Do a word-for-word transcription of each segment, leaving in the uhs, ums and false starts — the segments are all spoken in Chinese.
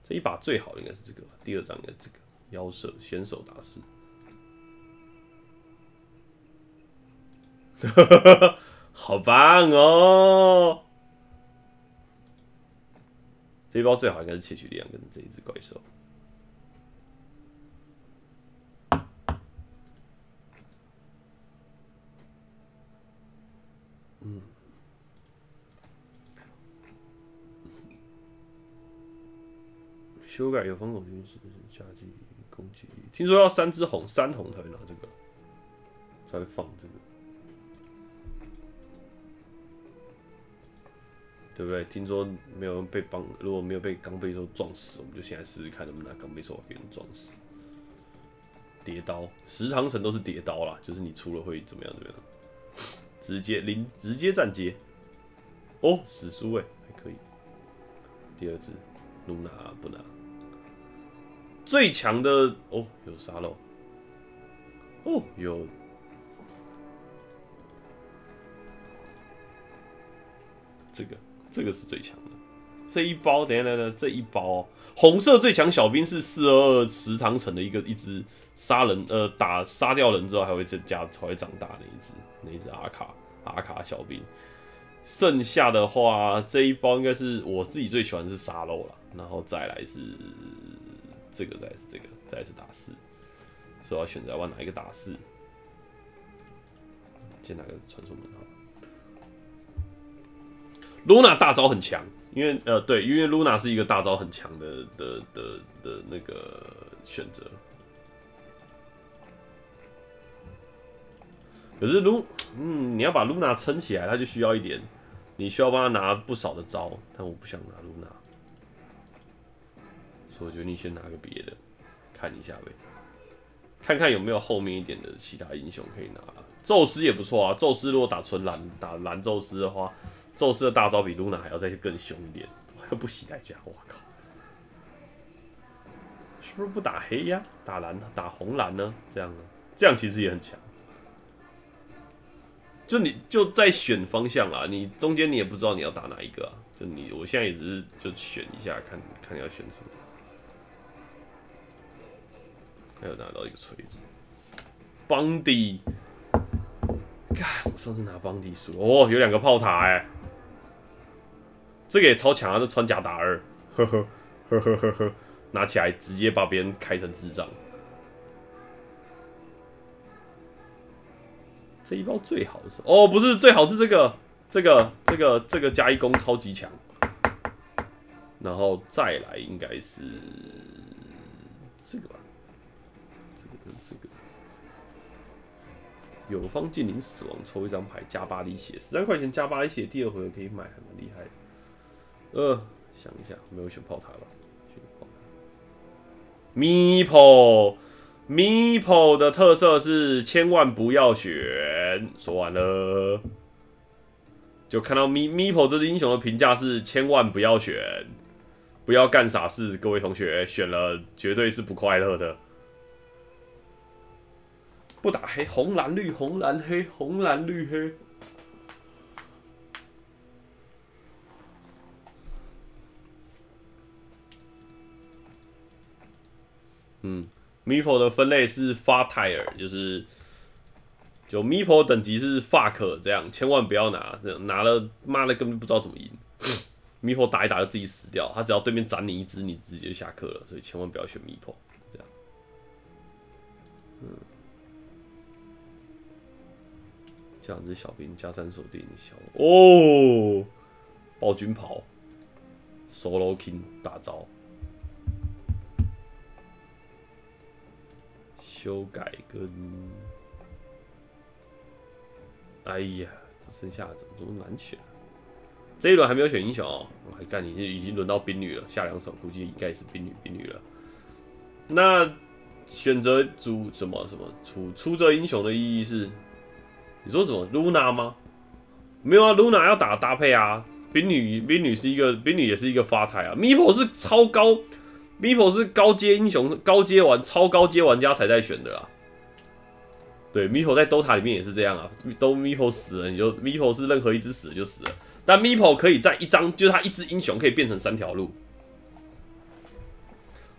这一把最好的应该是这个，第二张应该是这个妖射先手打士。好棒哦！这一包最好应该是窃取力量跟这一只怪兽。嗯，修改有防守军事加击攻击，听说要三只红，三红才会拿这个，才会放这个。 对不对？听说没有人被帮，如果没有被钢背兽撞死，我们就现在试试看能不能拿钢背兽把别人撞死。叠刀，十堂城都是叠刀啦，就是你出了会怎么样怎么样，直接零直接站接。哦，死书哎，还可以。第二只，露娜不拿。最强的哦，有沙漏。哦，有。 这个这个是最强的，这一包等一下等一下，这一包、哦、红色最强小兵是四二二十堂城的一个一只杀人呃打杀掉人之后还会增加才会长大的一只那一只阿卡阿卡小兵，剩下的话这一包应该是我自己最喜欢的是沙漏啦，然后再来是这个，再来是这个，再来是打四，所以我要选择要拿一个打四，先拿个传送门好了。 Luna 大招很强，因为呃对，因为 Luna 是一个大招很强的的的的那个选择。可是 Lu， 嗯，你要把 Luna 撑起来，它就需要一点，你需要帮他拿不少的招，但我不想拿 Luna， 所以我决定先拿个别的，看一下呗，看看有没有后面一点的其他英雄可以拿。宙斯也不错啊，宙斯如果打纯蓝打蓝宙斯的话。 宙斯的大招比露娜还要再更凶一点，还要不惜代价，我靠！是不是不打黑呀？打蓝、打红蓝呢？这样呢？这样其实也很强。就你就在选方向啦，你中间你也不知道你要打哪一个啊。就你，我现在也只是就选一下，看看要选什么。还有拿到一个锤子，邦迪。看我上次拿邦迪输哦，有两个炮塔哎、欸。 这个也超强啊！这穿甲打二，呵呵呵呵呵呵，拿起来直接把别人开成智障。这一包最好的是哦，不是最好是这个，这个这个这个加一攻超级强。然后再来应该是这个吧，这个跟这个。友方近邻死亡，抽一张牌加八滴血，十三块钱加八滴血，第二回合可以买，还蛮厉害的。 呃，想一下，没有选炮塔吧？选炮塔。Meepo Meepo 的特色是千万不要选。说完了，就看到 Meepo 这只英雄的评价是千万不要选，不要干傻事，各位同学，选了绝对是不快乐的。不打黑，红蓝绿，红蓝黑，红蓝绿黑。 嗯 ，Meepo 的分类是发泰尔，就是就 Meepo 等级是 fuck 这样，千万不要拿，拿了妈的根本不知道怎么赢。Meepo 打一打就自己死掉，他只要对面斩你一只，你直接下课了，所以千万不要选 Meepo 这样。嗯，这两只小兵加三手电小哦，暴君袍 ，Solo King 大招。 修改跟，哎呀，这剩下怎么这么难选、啊？这一轮还没有选英雄哦，我还干，已经已经轮到兵女了，下两手估计应该是兵女兵女了。那选择主什么什么出出这英雄的意义是，你说什么 Luna 吗？没有啊 ，Luna 要打搭配啊，兵女兵女是一个兵女也是一个发台啊 ，Meepo 是超高。 Meepo 是高阶英雄，高阶玩超高阶玩家才在选的啦。对 ，Meepo 在 Dota 里面也是这样啊，都 Meepo 死了，你就 Meepo 是任何一只死了就死了。但 Meepo 可以在一张，就是他一只英雄可以变成三条路。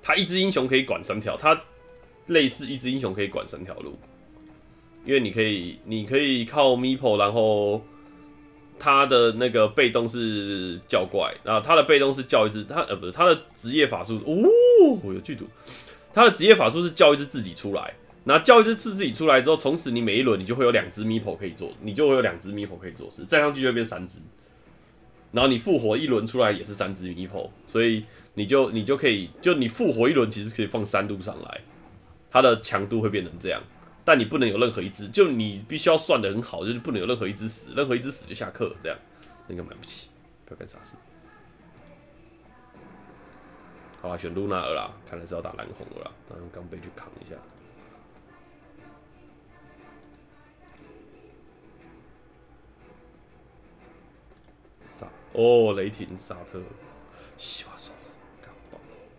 他一只英雄可以管三条，他类似一只英雄可以管三条路，因为你可以你可以靠 Meepo， 然后他的那个被动是叫怪，然后他的被动是叫一只他呃不是他的职业法术哦有剧毒，他的职业法术是叫一只自己出来。然后叫一只自己出来之后，从此你每一轮你就会有两只 Meepo 可以做，你就会有两只 Meepo 可以做事，再上去就会变三只。然后你复活一轮出来也是三只 Meepo， 所以你就你就可以，就你复活一轮其实可以放三路上来，它的强度会变成这样。但你不能有任何一只，就你必须要算得很好，就是不能有任何一只死，任何一只死就下课这样，应该买不起，不要干傻事。好啦，选露娜了啦，看来是要打蓝红了啦，那用钢杯去扛一下。哦，雷霆、沙特、西瓦手、钢爆，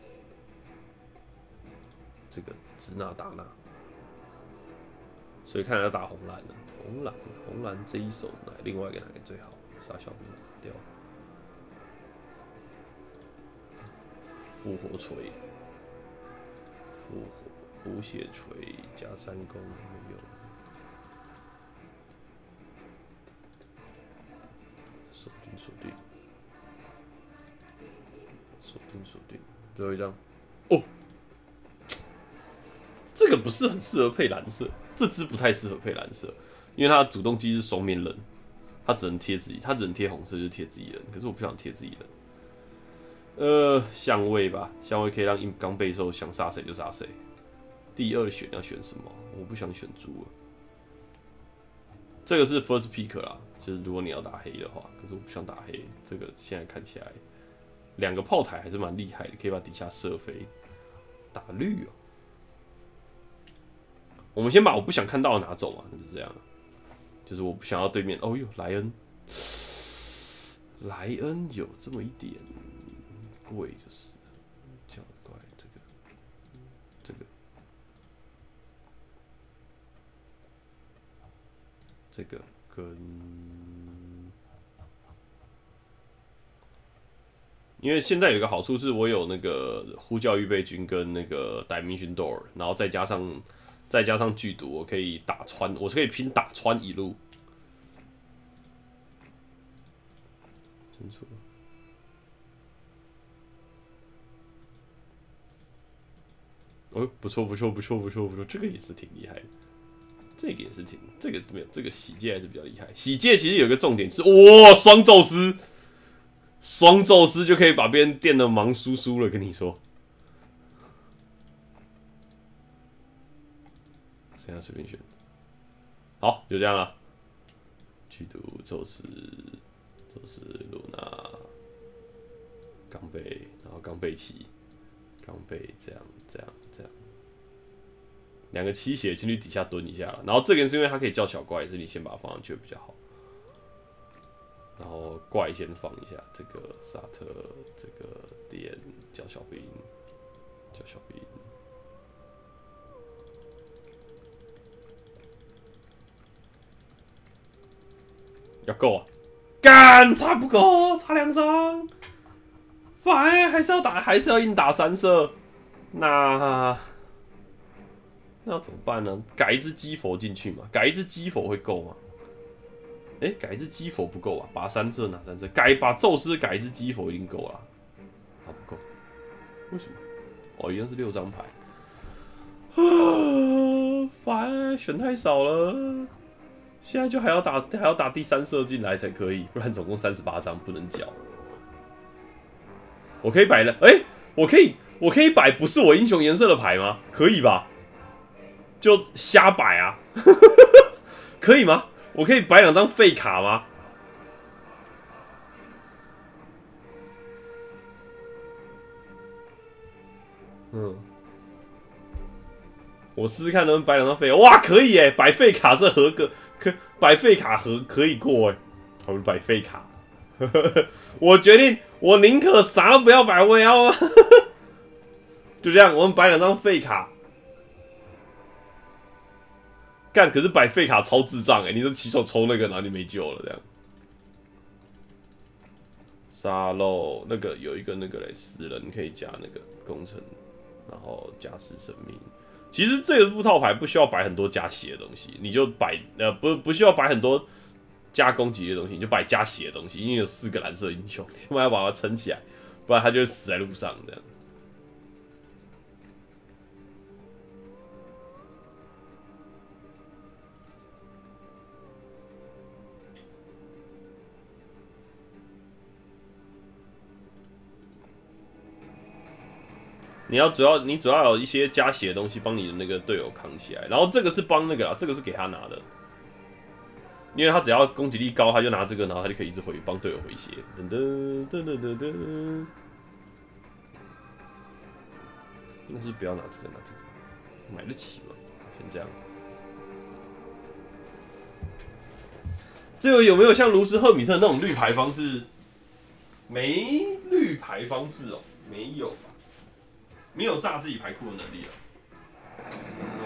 这个支那达纳，所以看来要打红蓝了。红蓝，红蓝这一手哪另外一个哪个最好？杀小兵拿掉，复活锤，复活补血锤加三攻没有。锁定锁定，锁定锁定，最后一张。哦，这个不是很适合配蓝色，这只不太适合配蓝色，因为它的主动机是双面刃，它只能贴自己，它只能贴红色就贴自己人。可是我不想贴自己人。呃，相位吧，相位可以让硬刚备受想杀谁就杀谁。第二选要选什么？我不想选猪了。这个是 first pick 啦。就是如果你要打黑的话，可是我不想打黑。这个现在看起来，两个炮台还是蛮厉害的，可以把底下射飞。打绿哦，我们先把我不想看到的拿走嘛，就是这样。就是我不想要对面。哦哟，莱恩，莱恩有这么一点贵，就是叫怪这个这个这个跟。因为现在有一个好处是我有那个呼叫预备军跟那个 Dimension Door， 然后再加上再加上剧毒，我可以打穿，我是可以拼打穿一路。清楚。哦，不错不错不错不错不错，这个也是挺厉害的，这个也是挺，这个没有这个洗戒还是比较厉害。洗戒其实有一个重点是，哇，双宙斯。双宙斯就可以把别人电的忙酥酥了，跟你说。现在随便选，好，就这样了。剧毒、宙斯、宙斯、露娜、钢贝，然后钢贝奇、钢贝，这样、这样、这样。两个七血先去底下蹲一下了，然后这个是因为它可以叫小怪，所以你先把它放上去比较好。然后怪先放一下，这个沙特，这个点叫小兵，叫小兵，要够啊！干，差不够，差两张，烦，还是要打，还是要硬打三色，那那怎么办呢？改一只基佛进去嘛？改一只基佛会够吗？哎、欸，改一只基佛不够啊，拔三色拿三色，改把宙斯改一只基佛一定够了，啊不够，为什么？哦，一样是六张牌，啊，烦，选太少了，现在就还要打还要打第三色进来才可以，不然总共三十八张不能缴。我可以摆了，哎、欸，我可以我可以摆不是我英雄颜色的牌吗？可以吧？就瞎摆啊，可以吗？我可以摆两张废卡吗？嗯，我试试看能不能摆两张废卡。哇，可以耶！摆废卡这合格，可摆废卡合可以过哎。好，摆废卡。我决定，我宁可啥都不要摆，我也要啊。就这样，我们摆两张废卡。干，可是摆废卡超智障哎！你是起手抽那个，然后你没救了这样。沙漏那个有一个那个嘞，死人可以加那个工程然后加持生命。其实这个副套牌不需要摆很多加血的东西，你就摆呃不不需要摆很多加攻击的东西，你就摆加血的东西，因为有四个蓝色英雄，我们要把它撑起来，不然他就会死在路上这样。你要主要你主要有一些加血的东西帮你的那个队友扛起来，然后这个是帮那个啦，这个是给他拿的，因为他只要攻击力高，他就拿这个，然后他就可以一直回帮队友回血。噔噔噔噔噔噔，但是不要拿这个，拿这个，买得起吗？先这样。这个有没有像卢斯赫米特那种绿牌方式？没绿牌方式哦，没有吧？没有炸自己牌库的能力了。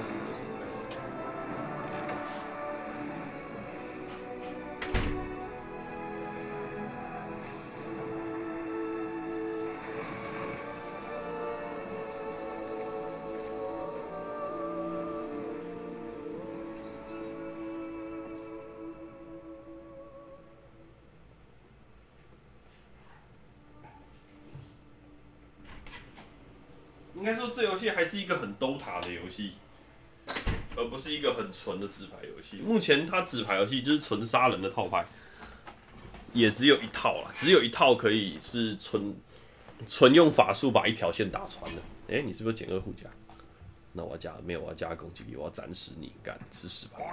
应该说，这游戏还是一个很兜塔的游戏，而不是一个很纯的纸牌游戏。目前它纸牌游戏就是纯杀人的套牌，也只有一套啦，只有一套可以是纯纯用法术把一条线打穿的。哎、欸，你是不是减二护甲？那我要加没有，我要加攻击力，我要斩死你，干吃屎吧！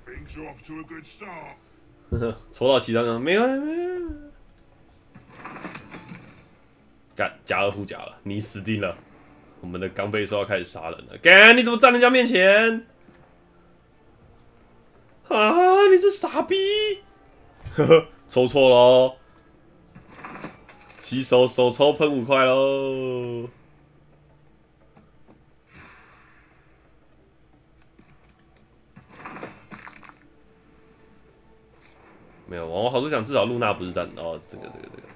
呵呵，抽到七张啊，没有没有，干加二护甲了，你死定了！我们的钢背说要开始杀人了，干你怎么站人家面前？啊，你这傻逼！呵呵，抽错喽，起手手抽喷五块喽。没有，我好处讲，至少露娜不是站哦，这个这个这个，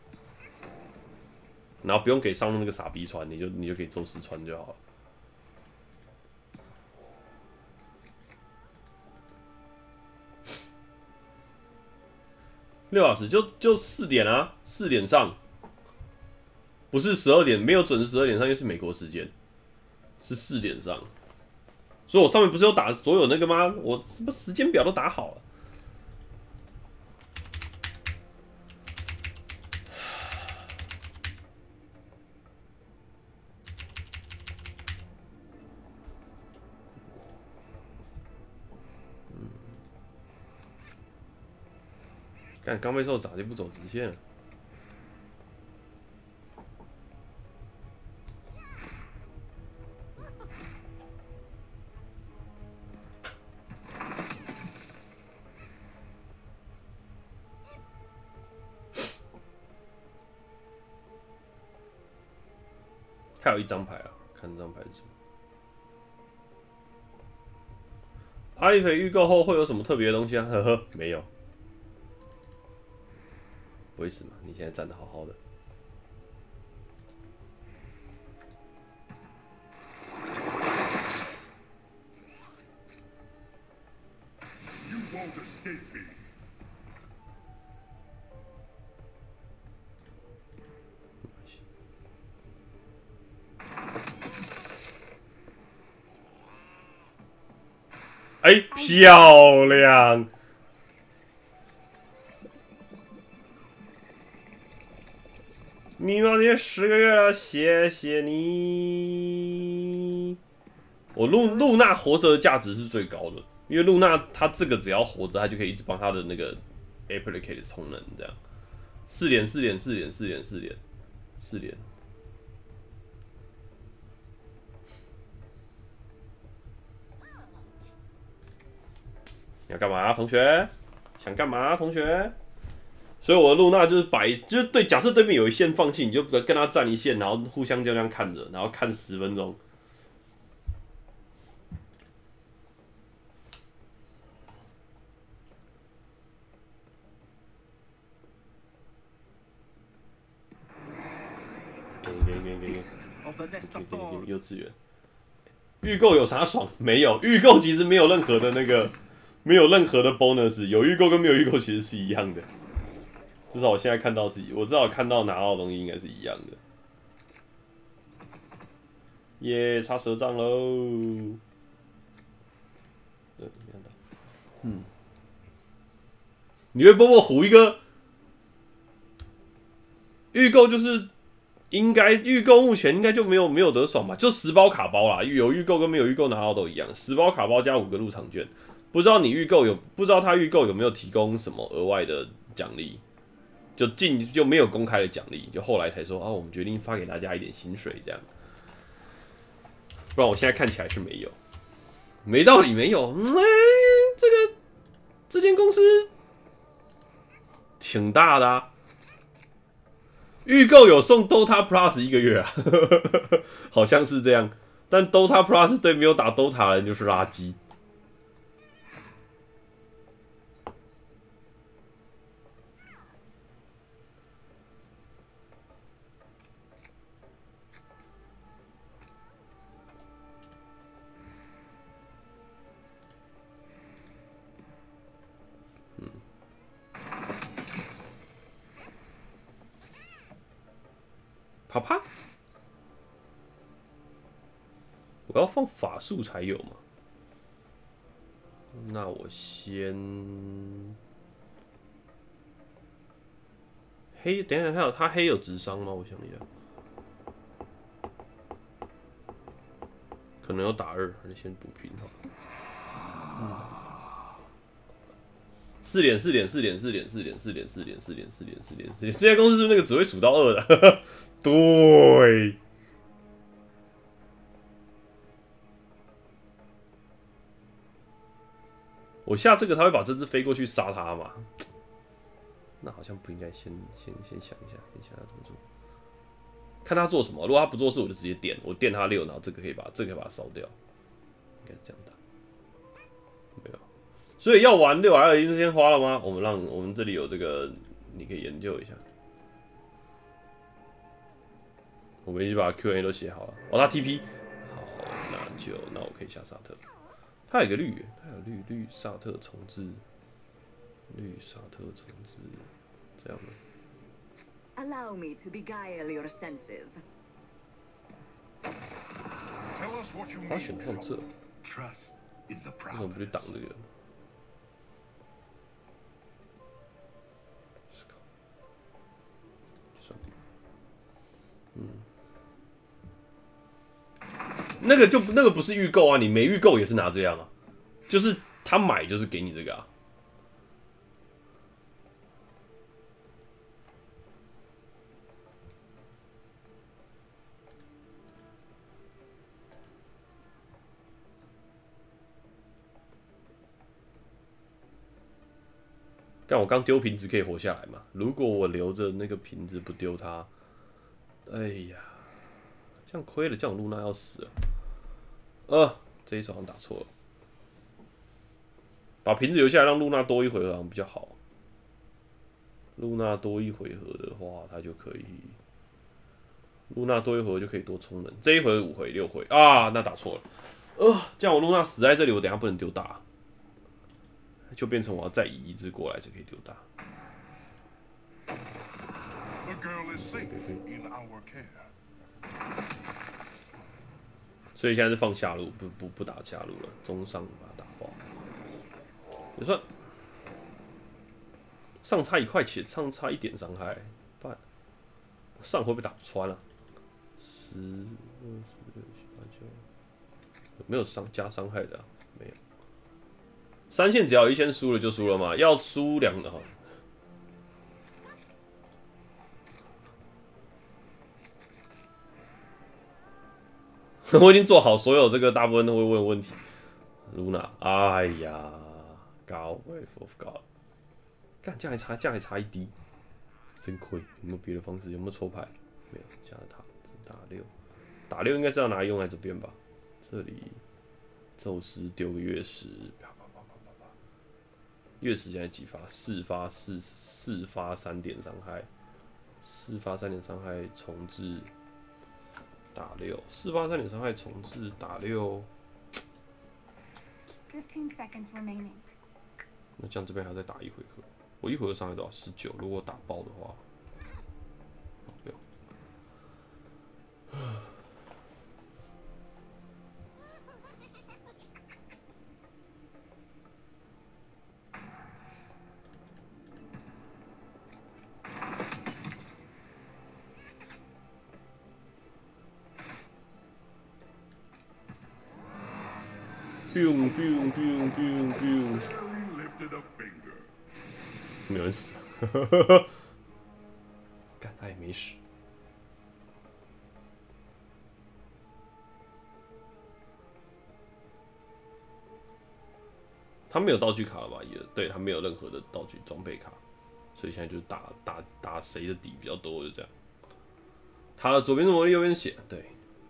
然后不用给上路那个傻逼穿，你就你就可以宙斯穿就好了。六小时就就四点啊，四点上，不是十二点，没有准时十二点上，因为是美国时间，是四点上。所以我上面不是有打所有那个吗？我什么时间表都打好了。干刚被兽咋就不走直线了？还有一张牌啊，看这张牌是什么？阿里斐预购后会有什么特别的东西啊？呵呵，没有。不会死吗？你现在站得好好的。哎、欸，漂亮！密码姐十个月了，谢谢你。我露露娜活着的价值是最高的，因为露娜她这个只要活着，她就可以一直帮她的那个 applicate 充能，这样。四连四连四连四连四连四连。你要干嘛、啊，同学？想干嘛、啊，同学？所以我的露娜就是摆，就是对，假设对面有一线放弃，你就跟他站一线，然后互相就这样看着，然后看十分钟。 给给给给给给给幼稚园。预购有啥爽？没有，预购其实没有任何的那个，没有任何的 bonus， 有预购跟没有预购其实是一样的。至少我现在看到是，我至少看到拿到的东西应该是一样的。耶，插蛇杖喽！嗯，你会波波胡一个预购，就是应该预购目前应该就没有没有得爽吧？就十包卡包啦，有预购跟没有预购拿到都一样，十包卡包加五个入场券。不知道你预购有不知道他预购有没有提供什么额外的奖励？就进就没有公开的奖励，就后来才说啊，我们决定发给大家一点薪水这样。不然我现在看起来是没有，没道理没有。嗯，欸、这个这间公司挺大的啊，预购有送 Dota Plus 一个月啊，好像是这样。但 Dota Plus 对没有打 Dota 的人就是垃圾。啪啪！我要放法术才有嘛？那我先黑，等一下，他有他黑有智商吗？我想一下，可能有打二，还是先补平好。嗯四点四点四点四点四点四点四点四点四点四点四点，这家公司是不是那个只会数到二的？对。我下这个他会把这只飞过去杀他嘛？那好像不应该先先先想一下，先想他怎么做。看他做什么，如果他不做事，我就直接电，我电他六，然后这个可以把这个可以把它烧掉，应该这样打。没有。所以要玩六 R 已经先花了吗？我们让我们这里有这个，你可以研究一下。我们已经把 Q and A 都写好了。哦，他 T P， 好，那就那我可以下萨特。他有一个绿，他有绿绿萨特重置，绿萨特重置，这样吗 Allow me to beguile your senses. 他选上这，为什么不去挡这个？嗯，那个就那个不是预购啊，你没预购也是拿这样啊，就是他买就是给你这个啊。但我刚丢瓶子可以活下来嘛？如果我留着那个瓶子不丢它，哎呀，这样亏了，这样露娜要死了。呃，这一手好像打错了，把瓶子留下来，让露娜多一回合好像比较好。露娜多一回合的话，她就可以，露娜多一回合就可以多充能。这一回五回六回啊，那打错了。呃，这样我露娜死在这里，我等一下不能丢大。就变成我要再移一只过来才可以丢大。所以现在是放下路，不不不打下路了，中上把它打爆。也算上差一块钱，上差一点伤害，不然上会不会打不穿啊？十、二、十六、七、八、九，有没有伤加伤害的、啊？没有。三线只要一线输了就输了嘛，要输两的哈。我已经做好所有这个大部分都会问的问题。Luna， 哎呀，高 Wave of God， 干这样还差，这样还差一滴，真亏。有没有别的方式？有没有抽牌？没有，加了他打六，打六应该是要拿来用在这边吧？这里宙斯丢个月食。月时现在几发？四发四四发三点伤害，四发三点伤害重置， 打六，四八三点伤害重置，打六。 Fifteen seconds remaining. 那这样这边还要再打一回合，我一回合伤害多少？十九。如果打爆的话，不要。biu biu biu biu biu， 没有人死，干他也没死。他没有道具卡了吧？也对，他没有任何的道具装备卡，所以现在就是打打打谁的底比较多，就这样。他的左边是魔力，右边血，对。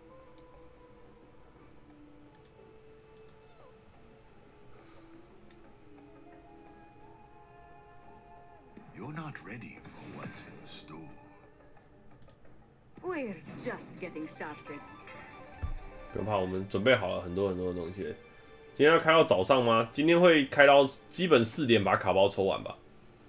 You're not ready for what's in store. We're just getting started. 不用怕，我们准备好了很多很多的东西。今天要开到早上吗？今天会开到基本四点把卡包抽完吧。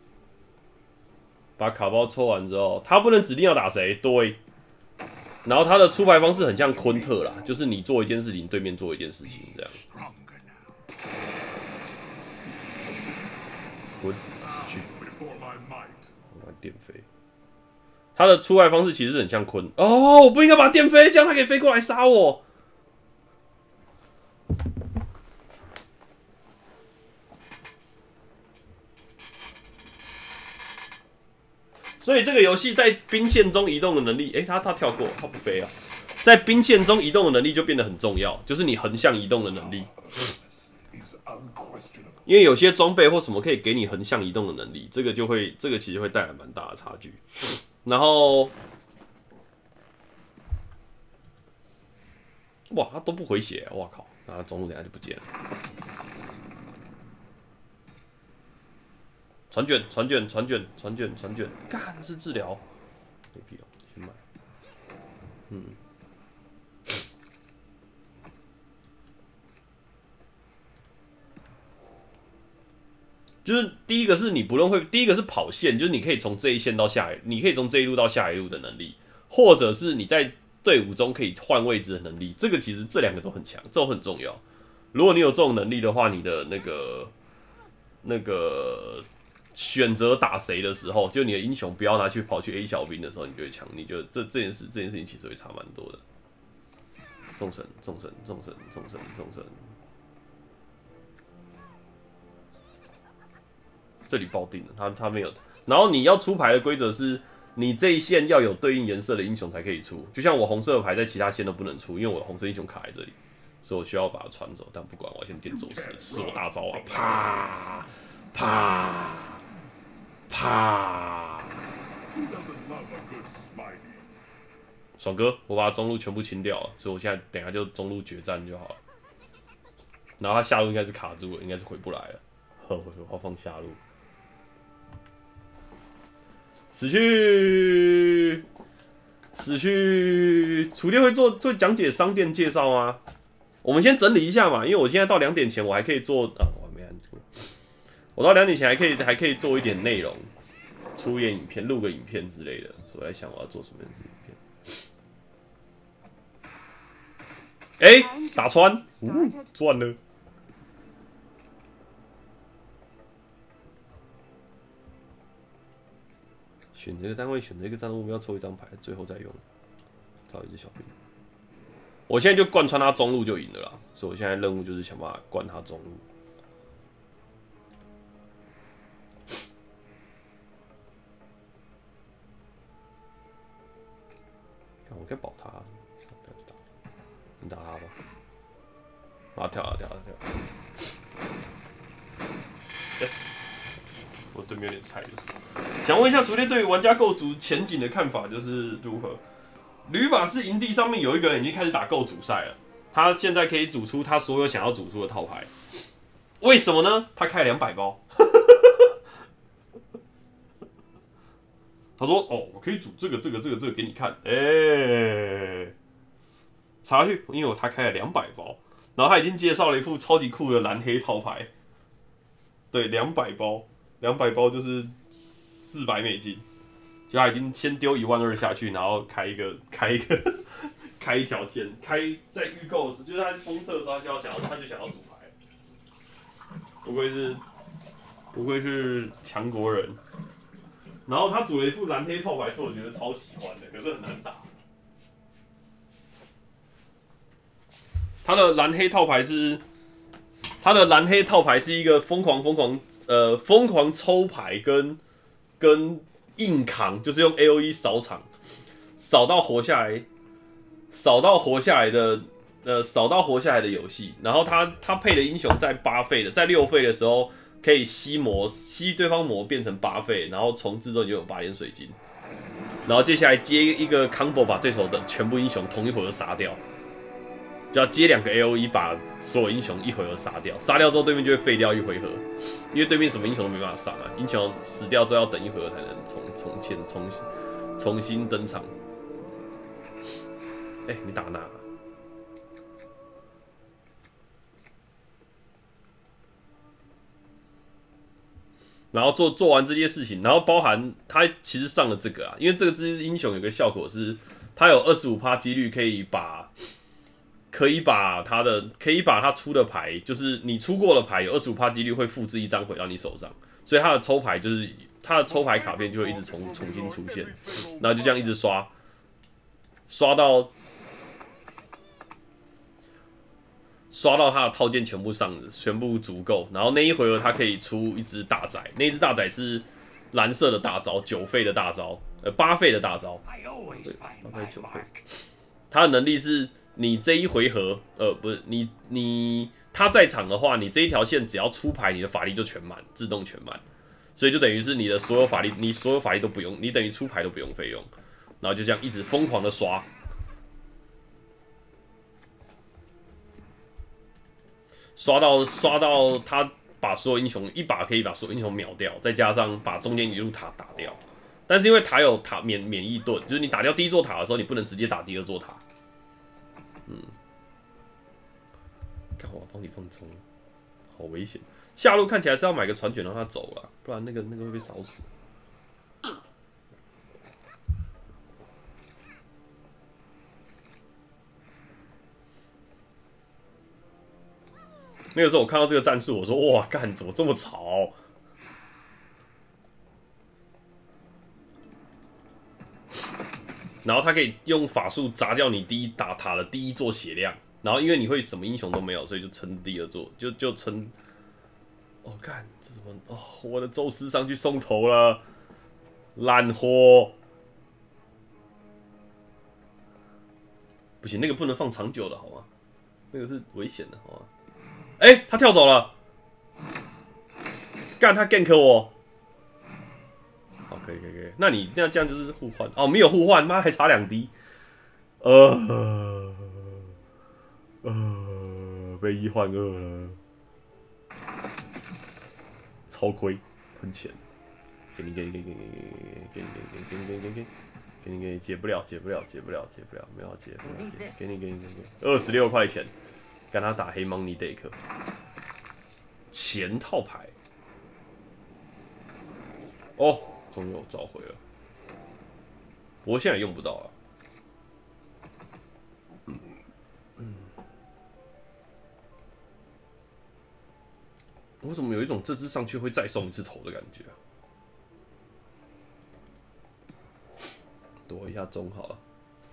把卡包抽完之后，他不能指定要打谁，对。然后他的出牌方式很像昆特啦，就是你做一件事情，对面做一件事情，这样。滚去！我把电飞。他的出牌方式其实很像昆哦，我不应该把他电飞，这样他可以飞过来杀我。所以这个游戏在兵线中移动的能力，哎、欸，他他跳过，他不飞啊。在兵线中移动的能力就变得很重要，就是你横向移动的能力。因为有些装备或什么可以给你横向移动的能力，这个就会，这个其实会带来蛮大的差距。然后，哇，他都不回血，哇靠！那中路等下就不见了。传卷，传卷，传卷，传卷，传卷，干是治疗，没必要，先买。嗯。就是第一个是你不论会，第一个是跑线，就是你可以从这一线到下一，你可以从这一路到下一路的能力，或者是你在队伍中可以换位置的能力，这个其实这两个都很强，这都很重要。如果你有这种能力的话，你的那个那个选择打谁的时候，就你的英雄不要拿去跑去 A 小兵的时候，你就会强，你就这这件事这件事情其实会差蛮多的。众神，众神，众神，众神，众神。这里爆定了，他他没有。然后你要出牌的规则是，你这一线要有对应颜色的英雄才可以出。就像我红色的牌在其他线都不能出，因为我的红色英雄卡在这里，所以我需要把它传走。但不管，我要先点走势，是我大招啊！啪啪啪！爽哥，我把他中路全部清掉了，所以我现在等一下就中路决战就好了。然后他下路应该是卡住了，应该是回不来了。我要放下路。死去，死去！楚店会做做讲解商店介绍吗？我们先整理一下嘛，因为我现在到两点前我还可以做啊，我还没按住。我到两点前还可以还可以做一点内容，出演影片、录个影片之类的。所以我在想我要做什么样子的影片。哎、欸，打穿，呜，赚了。选择一个单位，选择一个战斗目标，抽一张牌，最后再用。找一只小兵。我现在就贯穿他中路就赢了啦，所以我现在任务就是想办法灌他中路。看，我可以保他，不要去打，你打他吧。啊，跳啊跳啊跳 ！Yes。我对面有点菜，就是想问一下，厨店对于玩家构筑前景的看法就是如何？旅法师营地上面有一个人已经开始打构筑赛了，他现在可以组出他所有想要组出的套牌。为什么呢？他开两百包，他说：“哦，我可以组这个、这个、这个、这个给你看。”哎， 查下去，因为我他开了两百包，然后他已经介绍了一副超级酷的蓝黑套牌。对，两百包，两百包就是四百美金，就他已经先丢一万二下去，然后开一个开一个开一条线，开在预购时，就是他封测的时候就要想要，他就想要组牌，不愧是不愧是强国人。然后他组了一副蓝黑套牌，是我觉得超喜欢的，可是很难打。他的蓝黑套牌是。他的蓝黑套牌是一个疯狂疯狂呃疯狂抽牌跟跟硬扛，就是用 A O E 扫场，扫到活下来，扫到活下来的呃扫到活下来的游戏。然后他他配的英雄在八费的，在六费的时候可以吸魔吸对方魔变成八费，然后重置之后你就有八点水晶。然后接下来接一个 combo 把对手的全部英雄同一回合杀掉。就要接两个 A O E 把所有英雄一回合杀掉，杀掉之后对面就会废掉一回合，因为对面什么英雄都没办法上啊，英雄死掉之后要等一回合才能重重建重重新登场。哎、欸，你打哪、啊？然后做做完这些事情，然后包含他其实上了这个啊，因为这个只英雄有个效果是，他有 百分之二十五 几率可以把。可以把他的，可以把他出的牌，就是你出过的牌，有 百分之二十五 几率会复制一张回到你手上，所以他的抽牌就是他的抽牌卡片就会一直重重新出现，然后就这样一直刷，刷到刷到他的套件全部上，全部足够，然后那一回合他可以出一只大仔，那一只大仔是蓝色的大招，九费的大招，呃八费的大招，对，八费九费，他的能力是。你这一回合，呃，不是你你他在场的话，你这一条线只要出牌，你的法力就全满，自动全满，所以就等于是你的所有法力，你所有法力都不用，你等于出牌都不用费用，然后就这样一直疯狂的刷，刷到刷到他把所有英雄一把可以把所有英雄秒掉，再加上把中间一路塔打掉，但是因为塔有塔免免疫盾，就是你打掉第一座塔的时候，你不能直接打第二座塔。嗯，看我帮你放冲，好危险！下路看起来是要买个船卷让他走了，不然那个那个会被烧死。那个时候我看到这个战术，我说哇，干怎么这么潮？然后他可以用法术砸掉你第一打塔的第一座血量，然后因为你会什么英雄都没有，所以就撑第二座，就就撑。哦，干这什么？哦，我的宙斯上去送头了，烂货！不行，那个不能放长久的好吗？那个是危险的好吗？哎、欸，他跳走了，干他 gank 我。好，可以可以可以，那你这样这样就是互换哦，没有互换，妈还差两滴，呃呃，被一换二了，超亏，喷钱，给你给你给你给你给你给你给你给你给你给你给你给你给你解不了解不了解不了解不了，没有解没有解，给你给你给你二十六块钱，跟他打黑 money deck， 钱套牌，哦。终于有召回了，不过现在用不到了。嗯嗯，我怎么有一种这只上去会再送一次头的感觉啊？躲一下钟好了，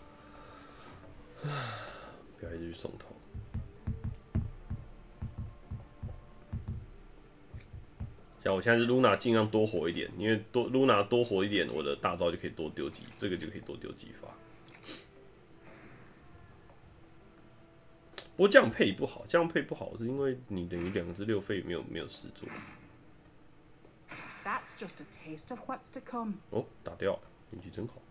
不要一直去送头。像我现在是 Luna 尽量多活一点，因为多 Luna 多活一点，我的大招就可以多丢几，这个就可以多丢几发。不过这样配不好，这样配不好是因为你等于两只六费没有没有事做。 That's just a taste of what's to come. 哦，打掉了，运气真好。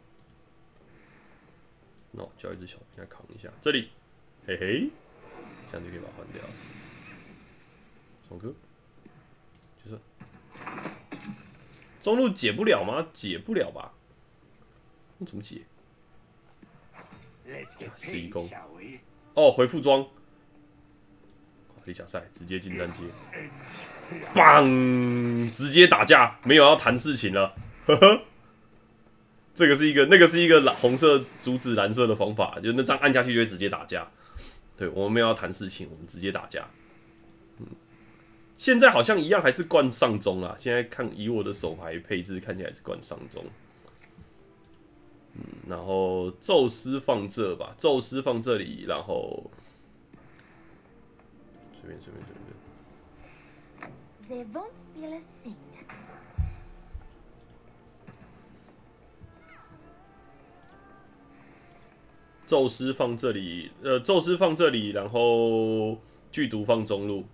那我叫一只小兵来扛一下，这里，嘿嘿，这样就可以把它换掉了。爽哥。就是中路解不了吗？解不了吧？那怎么解？ Let's get 十一 paid, 攻 shall we? 哦，回复装。理想赛直接进站阶，棒！直接打架，没有要谈事情了，呵呵。这个是一个，那个是一个蓝红色阻止蓝色的方法，就那张按下去就会直接打架。对，我们没有要谈事情，我们直接打架。嗯，现在好像一样还是灌上中啊。现在看以我的手牌配置，看起来是灌上中。嗯，然后宙斯放这吧，宙斯放这里，然后随便随便随便。 They won't feel a thing. 宙斯放这里，呃，宙斯放这里，然后剧毒放中路。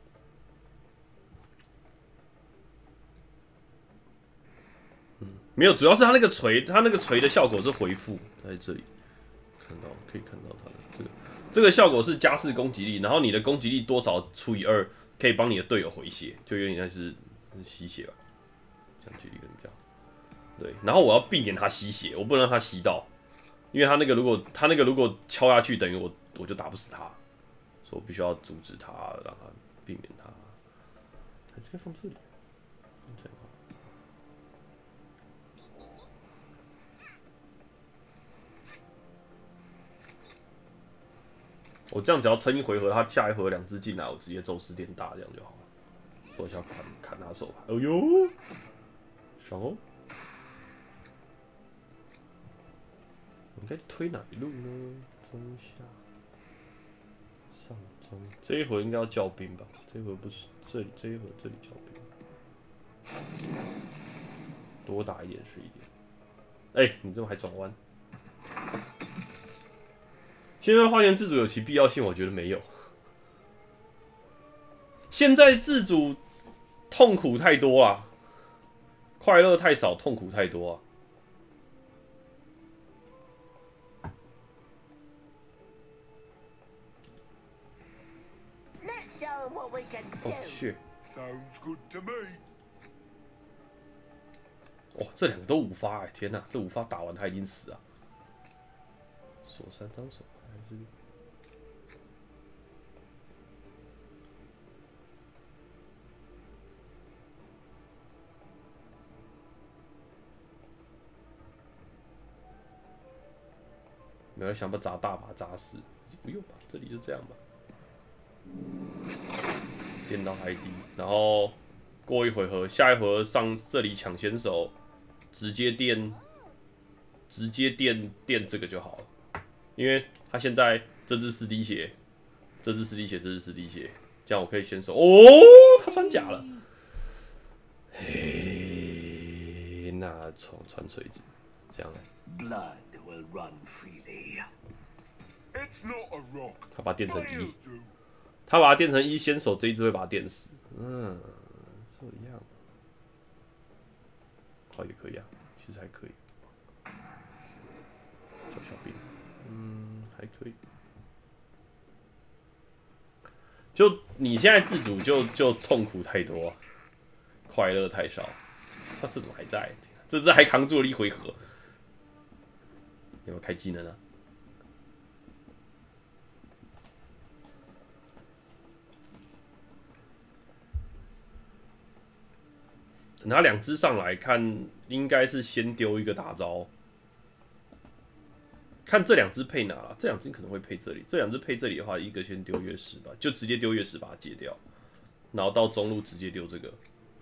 嗯，没有，主要是他那个锤，他那个锤的效果是回复，在这里看到可以看到它的这个这个效果是加四攻击力，然后你的攻击力多少除以二，可以帮你的队友回血，就有点像是吸血吧，这样举例更比较对。然后我要避免他吸血，我不能让他吸到。 因为他那个如果他那个如果敲下去，等于我我就打不死他，所以我必须要阻止他，让他避免他。还直接放这里，这样我这样只要撑一回合，他下一回合两只进来，我直接宙斯变大，这样就好了。我想砍砍他手吧，哎呦，爽哦！ 我应该推哪一路呢？中下、上中，这一回应该要叫兵吧？这一回不是这里，这一回这里叫兵，多打一点是一点。哎、欸，你这么还转弯？现在花园自主有其必要性，我觉得没有。现在自主痛苦太多啊，快乐太少，痛苦太多啊。 哦，是。 Sounds good to me. 哇，这两个都五发哎！天哪，这五发打完他已经死啊！锁三张手牌还是？没有想把砸大把砸死，不用吧？这里就这样吧。 电到 I D， 然后过一回合，下一回合上这里抢先手，直接电，直接电电这个就好了，因为他现在这只四滴血，这只四滴血，这只四滴血，这样我可以先手。哦，他穿甲了，嘿，那穿穿锤子，这样。 Blood will run freely. It's not a rock. 他把它电成一。 他把它电成一，先手这一只会把它电死。嗯，这样，好也可以啊，其实还可以。叫小兵，嗯，还可以。就你现在自主就就痛苦太多，快乐太少。他这怎么还在？这只还扛住了一回合。有没有开技能啊？ 拿两只上来看，应该是先丢一个大招。看这两只配哪了？这两只可能会配这里。这两只配这里的话，一个先丢月食吧，就直接丢月食把它解掉，然后到中路直接丢这个，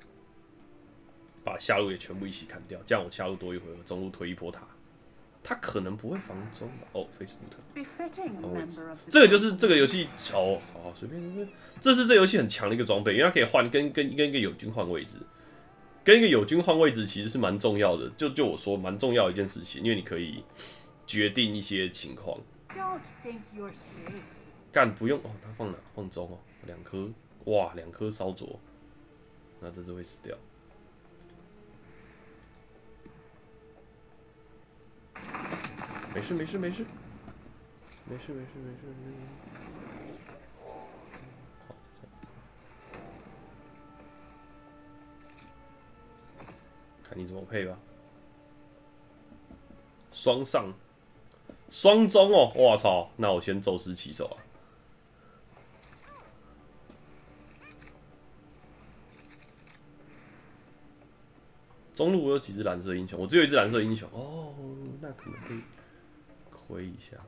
把下路也全部一起砍掉。这样我下路多一回合，中路推一波塔。他可能不会防中吧？哦 ，Facebook。这个就是这个游戏哦，好随便随便。这是这游戏很强的一个装备，因为它可以换跟跟跟一个友军换位置。 跟一个友军换位置其实是蛮重要的，就就我说蛮重要的一件事情，因为你可以决定一些情况。干不用哦，他放哪？放中哦，两颗，哇，两颗烧灼，那这只会死掉。没事没事没事，没事没事没事没事。 看你怎么配吧。双上， 双中哦，我操！那我先宙斯起手啊。中路我有几只蓝色英雄，我只有一只蓝色英雄哦，那可能会亏一下。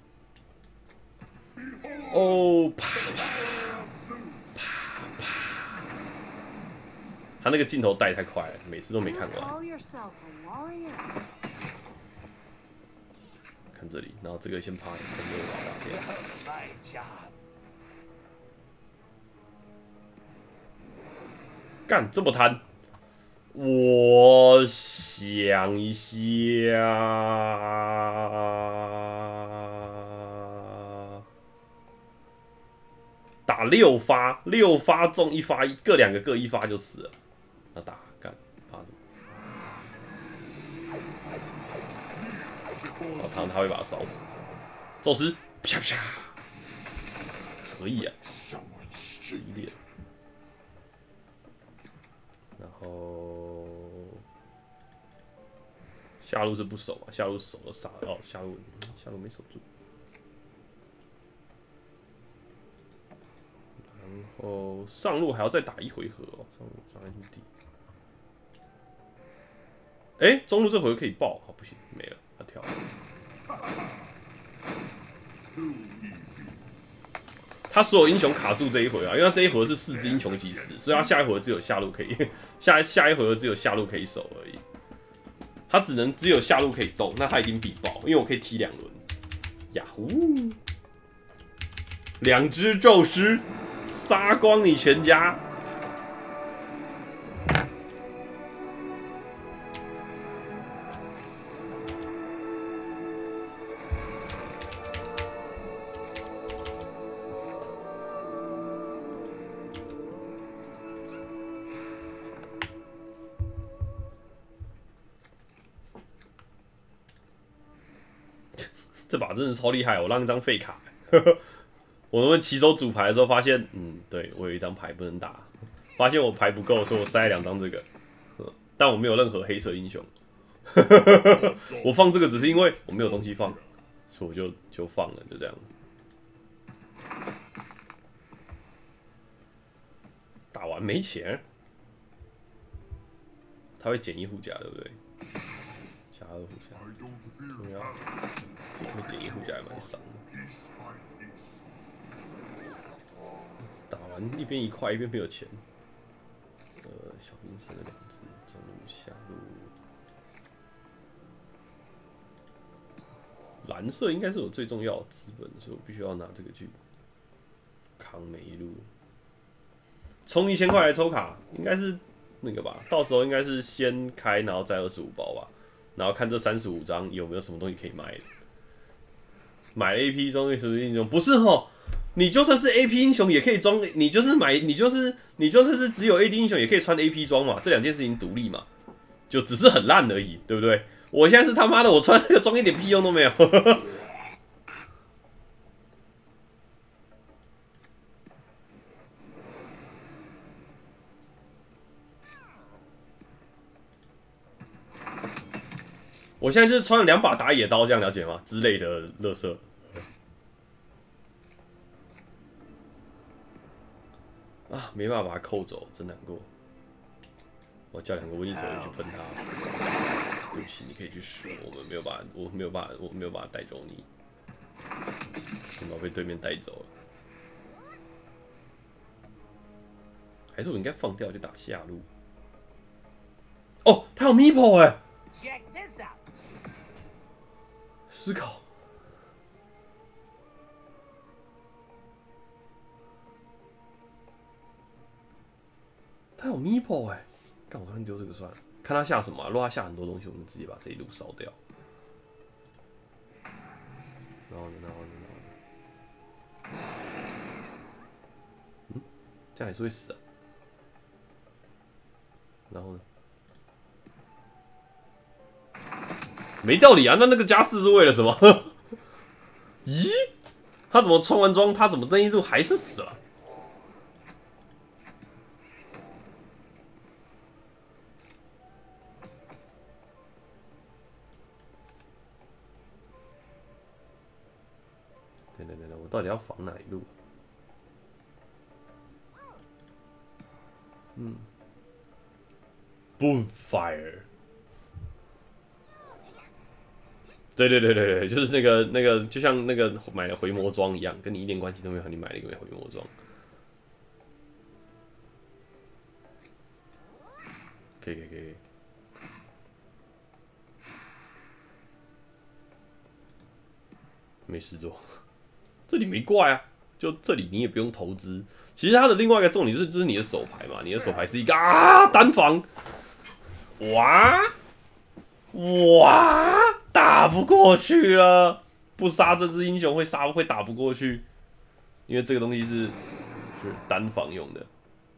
哦，啪啪啪啪！他那个镜头带太快了，每次都没看完。看这里，然后这个先趴，等这个娃娃掉。干这么贪？我想一下，打六发，六发中一发，各两个各一发就死了。那打干怕什么？哦，他他会把他烧死。宙斯，啪啪，可以啊，激烈。然后下路是不守啊，下路守了杀哦，下路下路没守住。然后上路还要再打一回合哦，上路上来陆地。哎、欸，中路这回合可以爆，好不行，没了，他跳了。他所有英雄卡住这一回啊，因为他这一回合是四只英雄一起死，所以他下一回合只有下路可以下下一回合只有下路可以守而已。他只能只有下路可以动，那他一定必爆，因为我可以踢两轮。呀呼！两只宙斯杀光你全家！这把真的超厉害，我让一张废卡。我们起手组牌的时候发现，嗯，对我有一张牌不能打，发现我牌不够，所以我塞两张这个，但我没有任何黑色英雄。我放这个只是因为我没有东西放，所以我就就放了，就这样。打完没钱，他会减一护甲，对不对？加二护甲，对啊。自己会减一护甲还蛮伤的。打完一边一块，一边没有钱。呃，小兵剩了两只，中路下路。蓝色应该是我最重要的资本，所以我必须要拿这个去扛每一路。充一千块来抽卡，应该是那个吧？到时候应该是先开，然后再二十五包吧，然后看这三十五张有没有什么东西可以买的。买 A P 装什么英雄？不是齁，你就算是 A P 英雄也可以装，你就是买，你就是你就算是只有 A D 英雄也可以穿 A P 装嘛，这两件事情独立嘛，就只是很烂而已，对不对？我现在是他妈的，我穿那个装一点屁用都没有。我现在就是穿了两把打野刀，这样了解吗？之类的垃圾。啊，没办法把它扣走，真难过。我叫两个瘟疫手人去喷他。对不起，你可以去死，我们没有把，我没有把，我没有把他带走你，你把被对面带走了。还是我应该放掉就打下路？哦，他有 Meepo 哎、欸。思考，他有 Meepo 哎、欸，干我看丢这个算了，看他下什么、啊，如果他下很多东西，我们直接把这一路烧掉。然后呢，然后呢，然后呢，嗯，这样还是会死啊。然后呢？没道理啊！那那个加四是为了什么？咦，他怎么穿完装，他怎么登一路还是死了？ 等等等等，我到底要防哪一路？嗯 ，Bonfire。对对对对对，就是那个那个，就像那个买了回魔装一样，跟你一点关系都没有，你买了一个回魔装。可以可以可以。没事做，这里没怪啊，就这里你也不用投资。其实它的另外一个重点就是，这是你的手牌嘛，你的手牌是一个啊单防，哇哇打不过去了，不杀这只英雄会杀会打不过去，因为这个东西是是单防用的。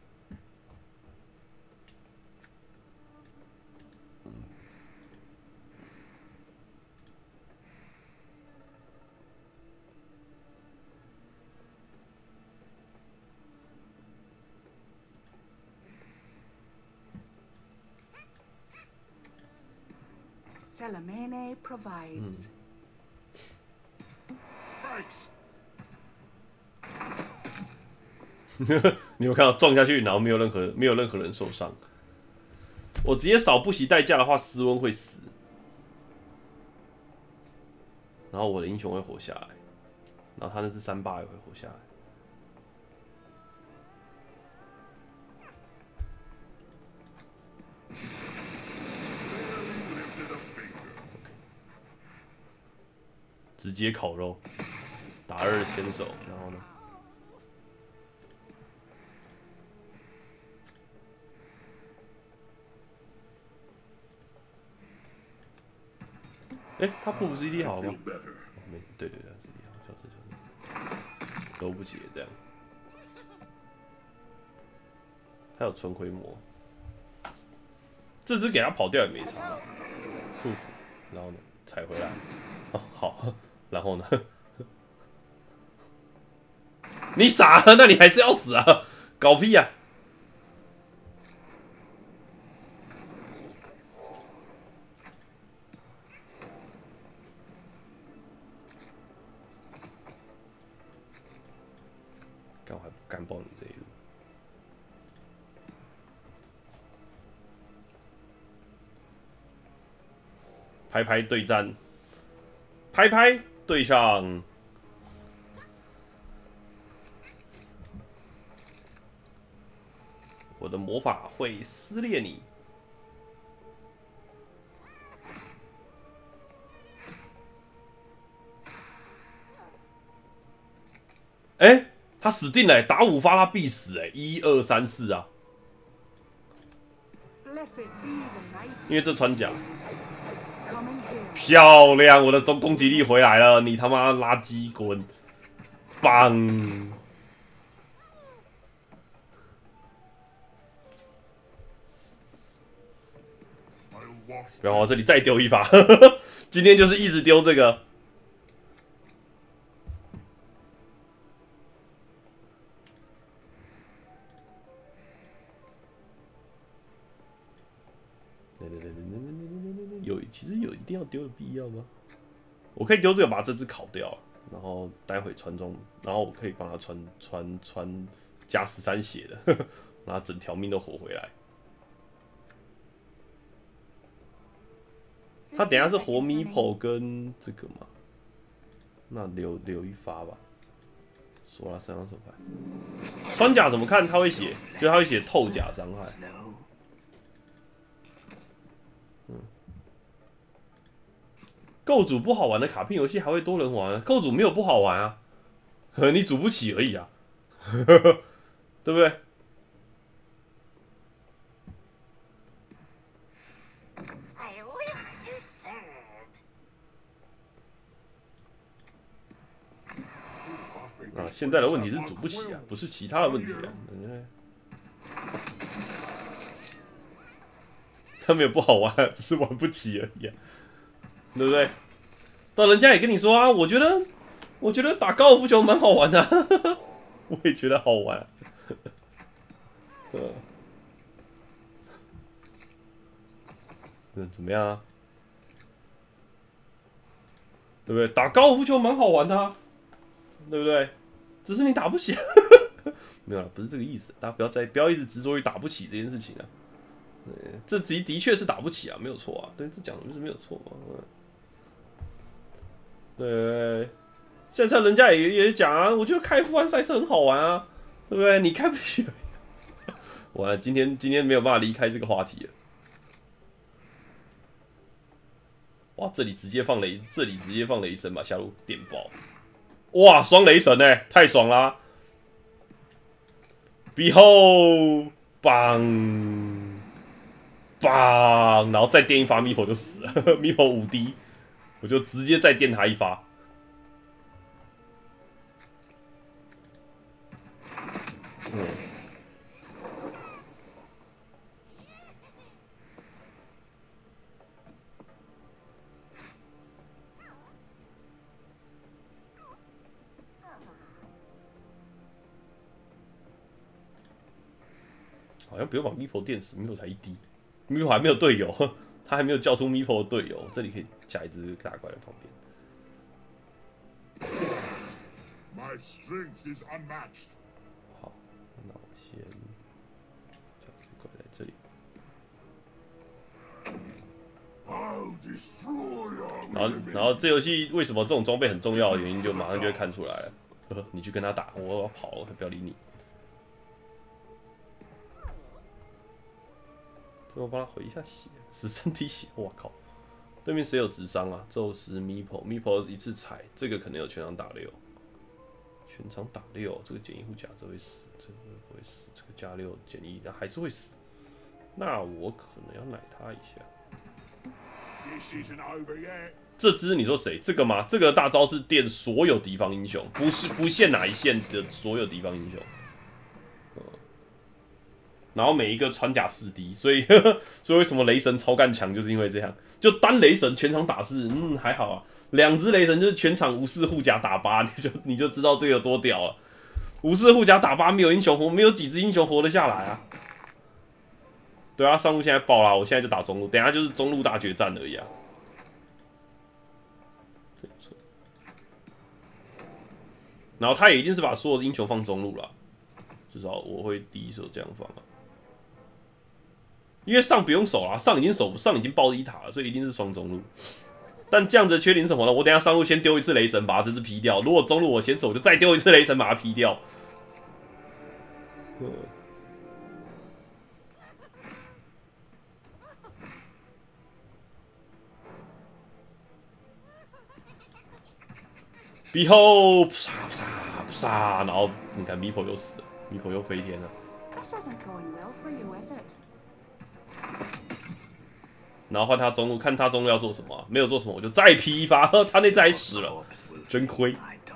Salamene provides. Thanks. 你有看到撞下去，然后没有任何没有任何人受伤。我直接扫不惜代价的话，斯温会死，然后我的英雄会活下来，然后他那只三八也会活下来。直接烤肉，打二先手，然后呢？哎、欸，他护符 C D 好吗？哦、没，对对对 ，C D 好，小事小事，都不解这样。他有纯回魔，这只给他跑掉也没差，护符，然后呢，踩回来，哦，好，然后呢？你傻了？那你还是要死啊！搞屁啊！干我还不干爆你这一路！拍拍对战，拍拍对上。我的魔法会撕裂你。哎、欸，他死定了、欸，打五发他必死哎、欸，一二三四啊！因为这穿甲漂亮，我的总攻击力回来了，你他妈垃圾滚！棒！不要往这里再丢一发，今天就是一直丢这个。有，其实有一定要丢的必要吗？我可以丢这个把这只烤掉，然后待会穿装，然后我可以帮他穿穿穿加十三血的，然后整条命都活回来。他等一下是活 Meepo 跟这个嘛，那留留一发吧。说了三张手牌，穿甲怎么看？他会写，就他会写透甲伤害。嗯，构筑不好玩的卡片游戏还会多人玩、啊？构筑没有不好玩啊，你组不起而已啊，对不对？啊，现在的问题是组不起啊，不是其他的问题啊。嗯、他没有不好玩、啊，只是玩不起而已、啊，对不对？但人家也跟你说啊，我觉得，我觉得打高尔夫球蛮好玩的、啊，我也觉得好玩、啊。嗯，怎么样啊？对不对？打高尔夫球蛮好玩的、啊。 对不对？只是你打不起，没有了，不是这个意思。大家不要再不要一直执着于打不起这件事情啊。对，这的的确是打不起啊，没有错啊。对，这讲的是没有错嘛。对，现在人家也也讲啊，我觉得开F 一赛车很好玩啊，对不对？你开不起，我今天今天没有办法离开这个话题了。哇，这里直接放雷，这里直接放雷神把下路电爆。哇，双雷神哎、欸，太爽啦 ！Behold， 棒棒，然后再电一发 ，Meepo 就死了，Meepo 五 D， 我就直接再电他一发。嗯。好像不用把 Meepo 电死 ，Meepo 才一滴 ，Meepo 还没有队友，他还没有叫出 Meepo 的队友，这里可以加一只大怪在旁边。 My strength is unmatched. 好，那我先叫这怪在这里。 I'll destroy your 然后，然后这游戏为什么这种装备很重要的原因，就马上就会看出来了。呵呵，你去跟他打，我要跑，我不要理你。这我帮他回一下血，十三滴血，我靠！对面谁有直伤啊？宙斯 Meepo，Meepo 一次踩，这个可能有全场打六，全场打六，这个减一护甲这会死，这个不会死，这个加六减一，那还是会死。那我可能要奶他一下。这只你说谁？这个吗？这个大招是电所有敌方英雄，不是不限哪一线的所有敌方英雄。然后每一个穿甲四 D， 所以呵呵所以为什么雷神超干强，就是因为这样。就单雷神全场打四，嗯还好啊。两只雷神就是全场无视护甲打八，你就你就知道这个有多屌了。无视护甲打八，没有英雄活，没有几只英雄活得下来啊。对啊，上路现在爆啦，我现在就打中路，等一下就是中路大决战而已啊。然后他也一定是把所有的英雄放中路了，至少我会第一手这样放啊。因为上不用守啦，上已经守上已经爆一塔了，所以一定是双中路。但这样子的缺点是什么呢？我等一下上路先丢一次雷神，把这只劈掉。如果中路我先走，我就再丢一次雷神，把它劈掉。嗯。Behold， 啪啪啪，然后你看 Meepo 又死了 ，Meepo 又飞天了。 This isn't going well for you, is it? 然后换他中路，看他中路要做什么、啊，没有做什么，我就再劈一发，他那只还死了，真亏。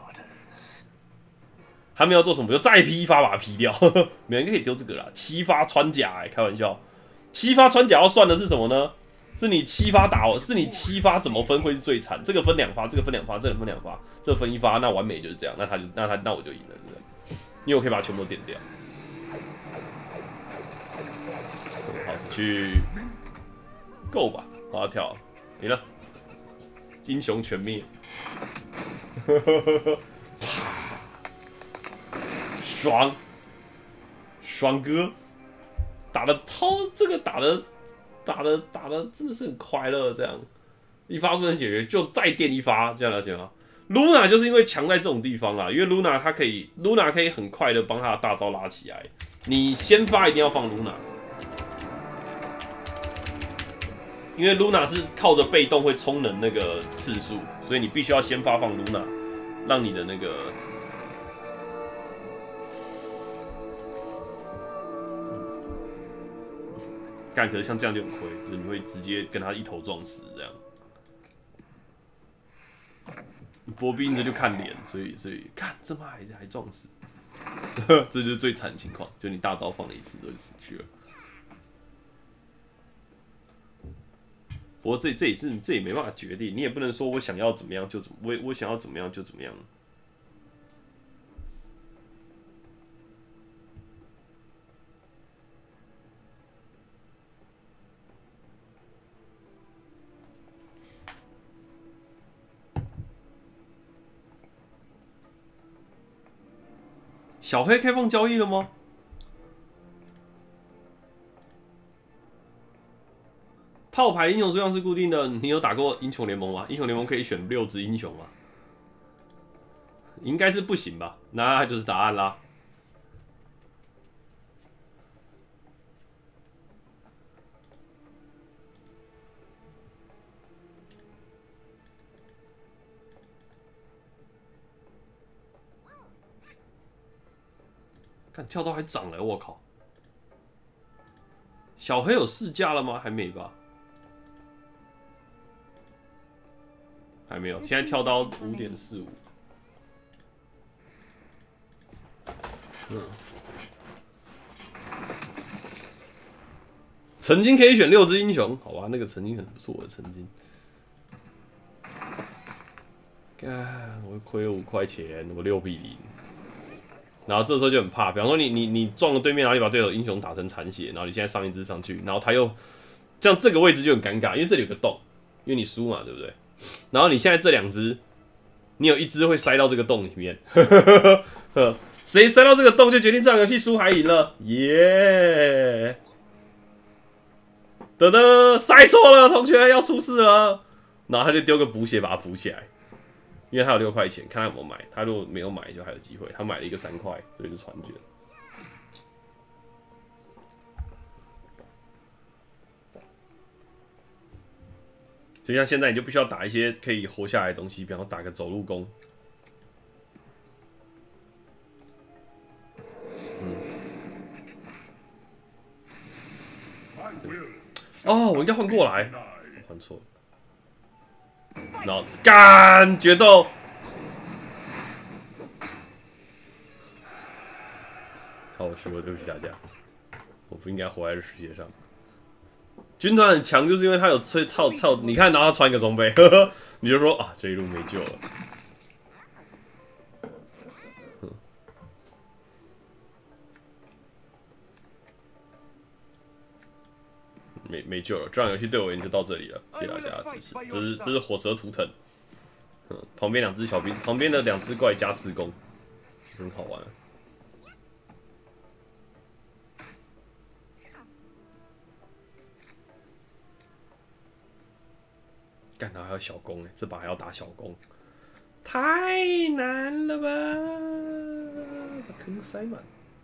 他没有做什么，我就再劈一发把他劈掉。没人可以丢这个啦，七发穿甲、欸，开玩笑，七发穿甲要算的是什么呢？是你七发打我，是你七发怎么分会是最惨？这个分两发，这个分两发，这个分两发，这个分一发，那完美就是这样，那他就那他那我就赢了，对不对？因为我可以把它全部都点掉。好，死去。够吧，把它跳，赢了，英雄全灭，爽，爽哥，打的超这个打的打的打的真的是很快乐，这样一发不能解决就再电一发，这样了解吗 ？Luna 就是因为强在这种地方啊，因为 Luna 它可以 Luna 可以很快的帮他的大招拉起来，你先发一定要放 Luna。因为 Luna 是靠着被动会充能那个次数，所以你必须要先发放 Luna， 让你的那个，干可是像这样就很亏，就是你会直接跟他一头撞死这样。波比这就看脸，所以所以看这妈还还撞死，这就是最惨的情况，就你大招放了一次就死去了。不过这这也是这也没办法决定，你也不能说我想要怎么样就怎么，我我想要怎么样就怎么样。 小黑开放交易了吗？套牌英雄数量是固定的。你有打过英雄联盟吗？英雄联盟可以选六只英雄吗？应该是不行吧？那就是答案啦。看跳刀还涨了，我靠！小黑有试驾了吗？还没吧？还没有，现在跳到五点四五。嗯，曾经可以选六只英雄，好吧，那个曾经很不错的曾经。干，我亏了五块钱，我六比零。然后这时候就很怕，比方说你你你撞了对面，然后你把对手英雄打成残血，然后你现在上一只上去，然后他又这样这个位置就很尴尬，因为这里有个洞，因为你输嘛，对不对？然后你现在这两只，你有一只会塞到这个洞里面，谁塞到这个洞就决定这场游戏输还赢了，耶！得得，塞错了，同学要出事了，然后他就丢个补血把它补起来。因为他有六块钱，看他有没有买。他如果没有买，就还有机会。他买了一个三块，所以就传卷。就像现在，你就必须要打一些可以活下来的东西，比方说打个走路弓。嗯。哦，我应该换过来，换错了。然后干决斗，好，我输了，对不起大家，我不应该活在这世界上。军团很强，就是因为他有吹操操，你看，然后他穿一个装备，呵呵，你就说啊，这一路没救了。没没救了，这场游戏对我而言就到这里了，谢谢大家的支持。这是这是火蛇图腾，嗯，旁边两只小兵，旁边的两只怪加四攻，很好玩。干，然后还有小攻哎，这把还要打小攻，太难了吧？把坑塞满。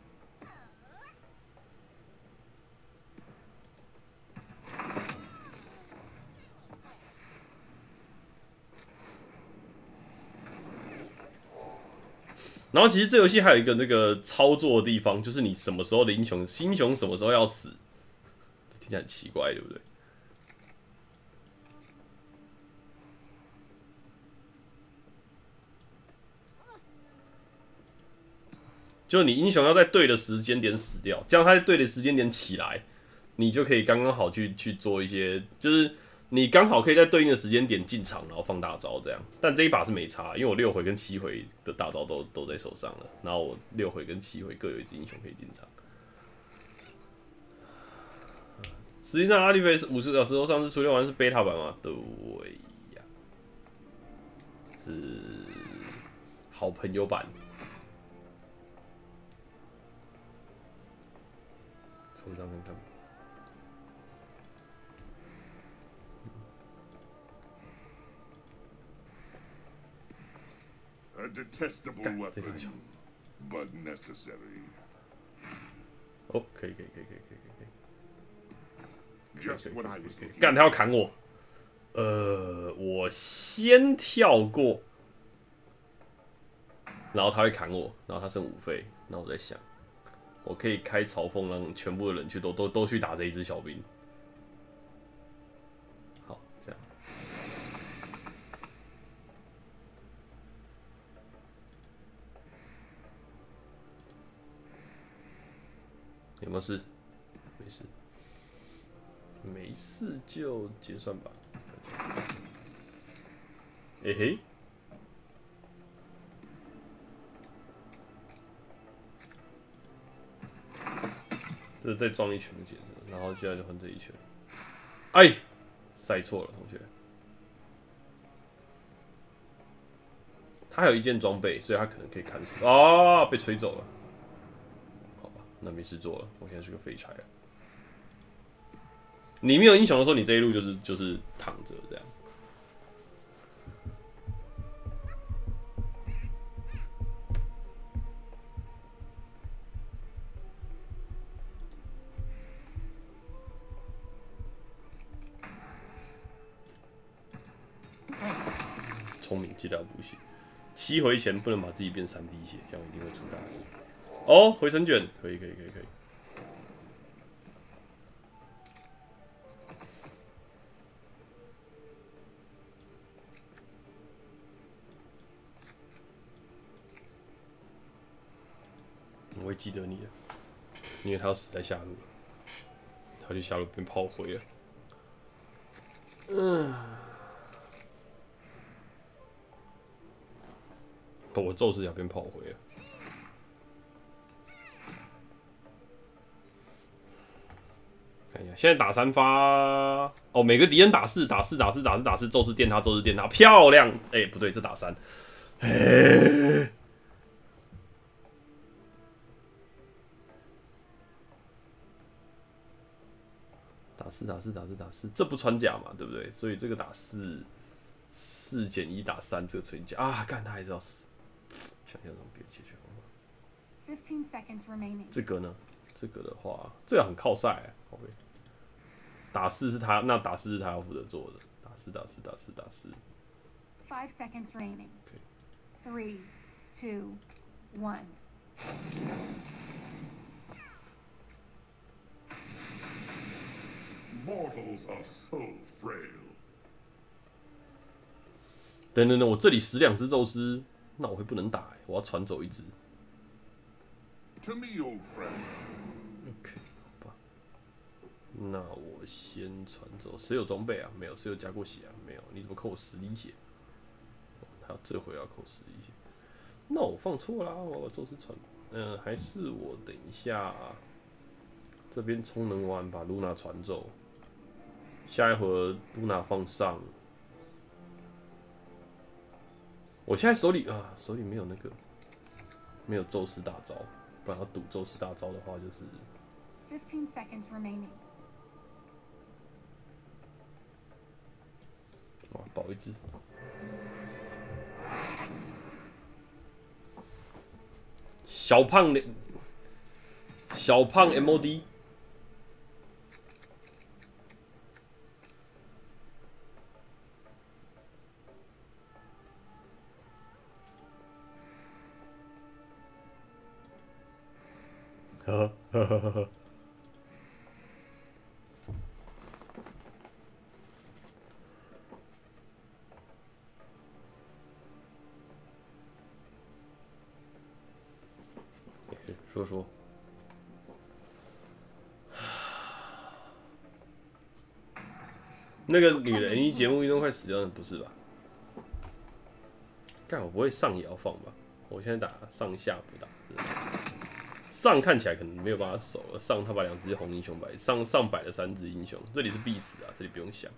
然后其实这游戏还有一个那个操作的地方，就是你什么时候的英雄，英雄什么时候要死，听起来很奇怪，对不对？就你英雄要在对的时间点死掉，这样他在对的时间点起来，你就可以刚刚好去去做一些，就是你刚好可以在对应的时间点进场，然后放大招这样。但这一把是没差，因为我六回跟七回的大招都都在手上了，然后我六回跟七回各有一只英雄可以进场。实际上，阿里菲是五十小时后上次初六完是 beta 版吗？对呀，是好朋友版。抽张看看。 A detestable weapon, but necessary. 哦，可以可以可以可以可以可以。 Just what I was looking. 干，他要砍我。呃，我先跳过，然后他会砍我，然后他剩五费，然后我在想，我可以开嘲讽，让全部的人去都都都去打这一只小兵。好，这样。有没有事？没事。没事就结算吧。哎、欸、嘿，这再装一拳就结束，然后现在就换这一拳。哎，塞错了，同学。他还有一件装备，所以他可能可以砍死。啊，被吹走了。 那没事做了，我现在是个废柴了。你没有英雄的时候，你这一路就是就是躺着这样。聪明，记得要补血。七回前不能把自己变三滴血，这样一定会出大事。哦，回神卷，可以，可以，可以，可以。我会记得你的，因为他要死在下路了，他去下路变炮灰了。嗯。我宙斯要变炮灰了。看一下，现在打三发哦，每个敌人打四，打四，打四，打四，打四，宙斯电他，宙斯电他，漂亮！哎、欸，不对，这打三。哎、欸，打四，打四，打四，打四，这不穿甲嘛，对不对？所以这个打四，四减一打三，这个穿甲啊，干他还是要死。想想怎么别的解决方法。 Fifteen seconds remaining. 这个呢？这个的话，这个很靠赛、欸，好呗。打四是他，那打四是他要负责做的。打四，打四，打四，打四。 Five seconds remaining. Three, two, one. Mortals are so frail. 等等等，我这里死两只宙斯，那我会不能打、欸，我要传走一只。 To me, old friend. OK， 好吧。那我先传走，谁有装备啊？没有，谁有加过血啊？没有。你怎么扣我十滴血？哦，他这回要扣十滴血。那我放错啦，我宙斯传，嗯、呃，还是我等一下这边充能完把露娜传走，下一回露娜放上。我现在手里啊，手里没有那个，没有宙斯大招，不然要赌宙斯大招的话就是。 Fifteen seconds remaining. 哇，保一只。小胖的，小胖 M O D。呵呵呵呵呵。说说，那个女人一节目运动快死掉了，不是吧？干，我不会上也要放吧？我现在打上下不打，上看起来可能没有办法守了。上他把两只红英雄摆，上上摆了三只英雄，这里是必死啊，这里不用想。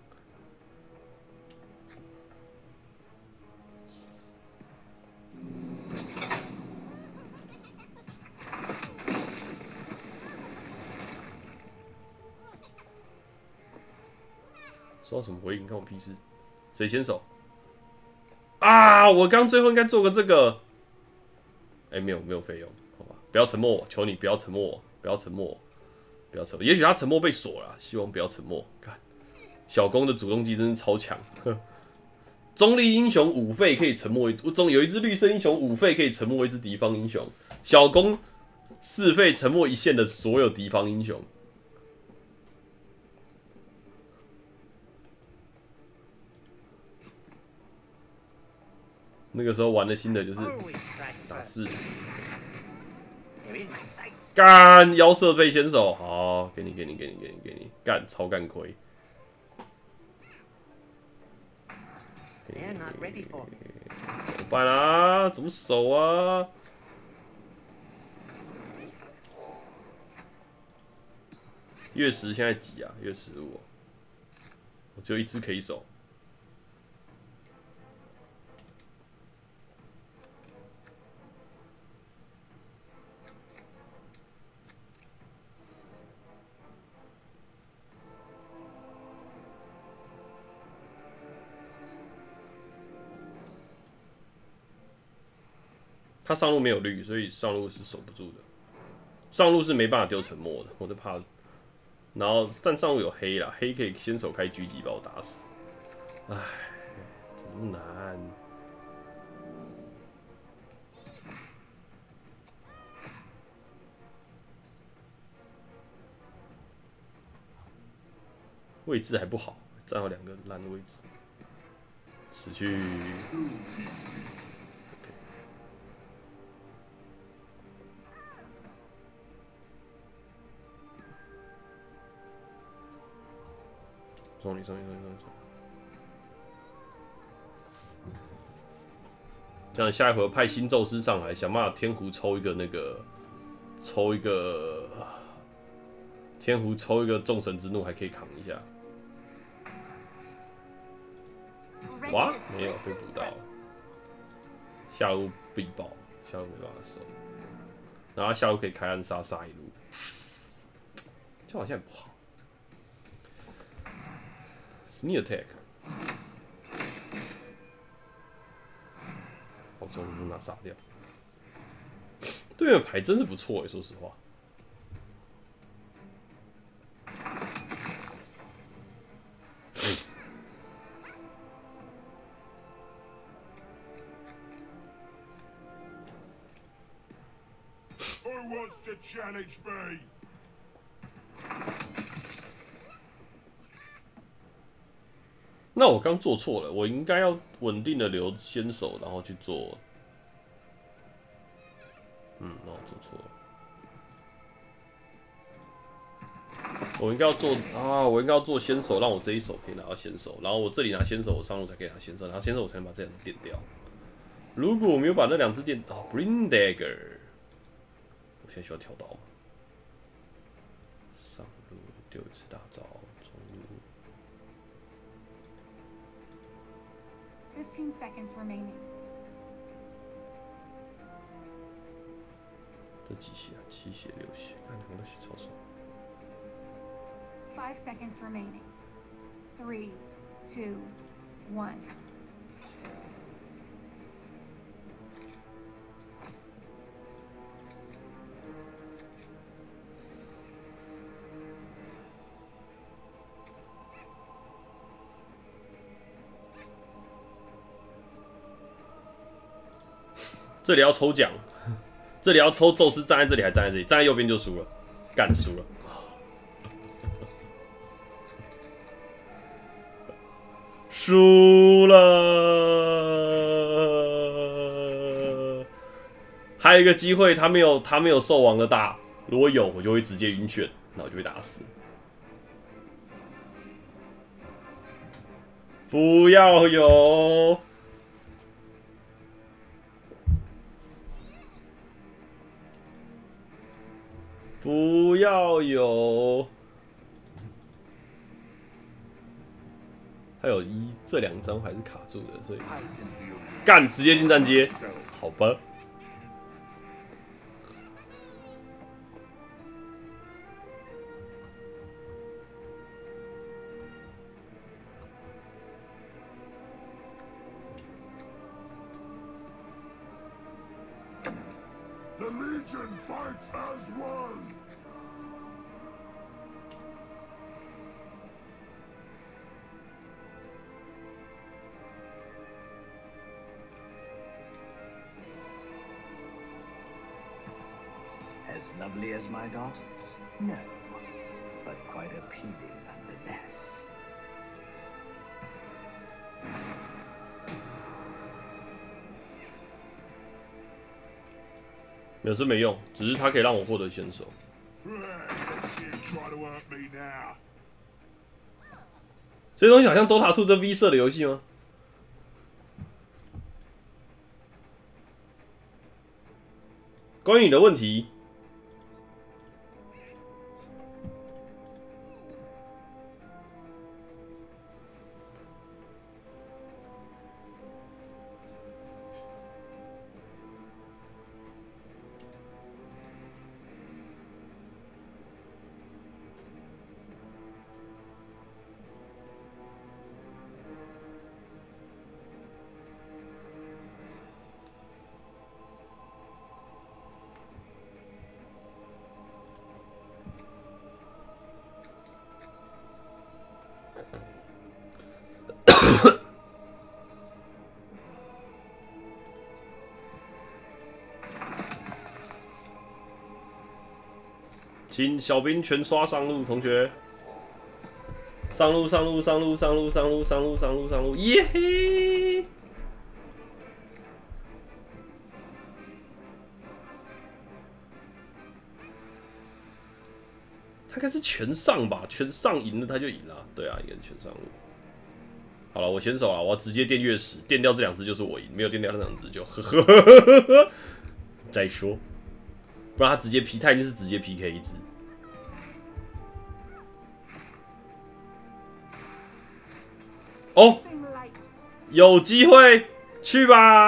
收到什么回应？看我屁事！谁先手？啊！我刚最后应该做个这个。哎、欸，没有没有费用，好吧？不要沉默，求你不要沉默，不要沉默，不要沉默。也许他沉默被锁了，希望不要沉默。看，小公的主动技真是超强。中立英雄五费可以沉默一，中有一只绿色英雄五费可以沉默一只敌方英雄。小公四费沉默一线的所有敌方英雄。那个时候玩的新的就是打四，干腰射背先手，好，给你给你给你给你给你干超干亏，怎么办啊？怎么守啊？月十现在几啊？月十五，我只有一只可以守。 他上路没有绿，所以上路是守不住的。上路是没办法丢沉默的，我就怕。然后但上路有黑啦，黑可以先手开狙击把我打死。唉，怎么那么难？位置还不好，站好两个烂的位置，死去。送你送你送你送你送你。这样下一回派新宙斯上来，想办法天胡抽一个那个，抽一个天胡抽一个众神之怒，还可以扛一下。哇，没有被捕到，下路必爆，下路没办法守，然后下路可以开暗杀杀一路，这好像也不好。Sneak attack， 把中路拿杀掉。对面牌真是不错哎，说实话。 Challenge me. 那我刚做错了，我应该要稳定的留先手，然后去做。嗯，那我做错了。我应该要做啊，我应该要做先手，让我这一手可以拿到先手，然后我这里拿先手，我上路才可以拿先手，然后先手我才能把这两只电掉。如果我没有把那两只电，哦 ，Green Dagger， 我现在需要跳刀吗？上路丢一次大招，中路。 Fifteen seconds remaining. 这几血啊？七血、六血，看我的血超少。 Five seconds remaining. Three, two, one. 这里要抽奖，这里要抽宙斯站在这里还站在这里，站在右边就输了，干输了。输了，还有一个机会，他没有他没有兽王的大，如果有我就会直接晕眩，那我就被打死。不要有，不要有。还有一这两张还是卡住的，所以干直接进站阶，好吧。 The Legion fights as one. As lovely as my daughters? No, but quite appealing nonetheless. 没有，这没用，只是它可以让我获得先手。这些东西好像 Dota 二这 V 社的游戏吗？关于你的问题。 请小兵全刷上路，同学。上路，上路，上路，上路，上路，上路，上路，上路，耶嘿！他应该是全上吧，全上赢了他就赢了。对啊，应该是全上路。好了，我先手了，我要直接电月食，电掉这两只就是我赢，没有电掉那两只就呵呵呵呵再说，不然他直接 P， 他一定是直接 P K 一只。哦，有机会去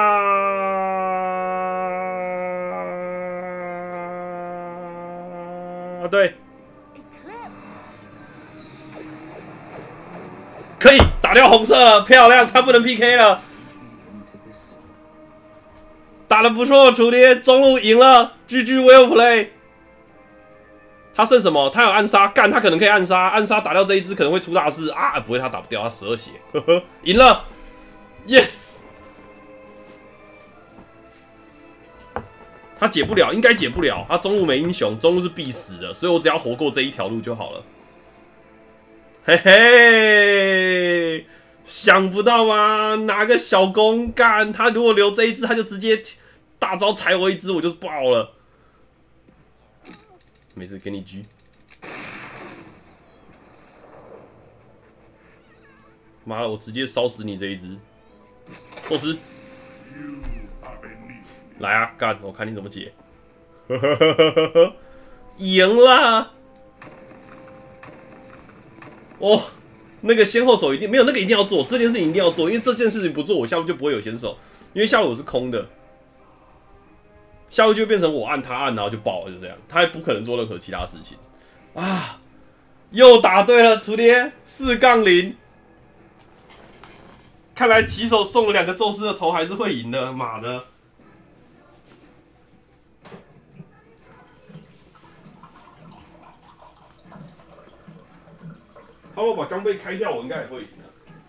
吧！对，可以打掉红色了，漂亮，他不能 P K 了，打得不错，楚爹中路赢了 ，G G well play。他剩什么？他有暗杀，干他可能可以暗杀，暗杀打掉这一只可能会出大事啊！不会，他打不掉，他十二血，呵呵，赢了 ，yes。他解不了，应该解不了，他中路没英雄，中路是必死的，所以我只要活过这一条路就好了。嘿嘿，想不到吧？拿个小弓干，他如果留这一只，他就直接大招踩我一只，我就爆了。没事，给你狙。妈的，我直接烧死你这一只，宙斯！来啊，干！我看你怎么解。赢了！哦，那个先后手一定没有，那个一定要做，这件事情一定要做，因为这件事情不做，我下路就不会有先手，因为下路我是空的。下路就会变成我按他按，然后就爆了，就这样。他也不可能做任何其他事情啊！又答对了，楚爹四杠零。看来骑手送了两个宙斯的头还是会赢的，妈的！他如果把钢杯开掉，我应该也会赢的。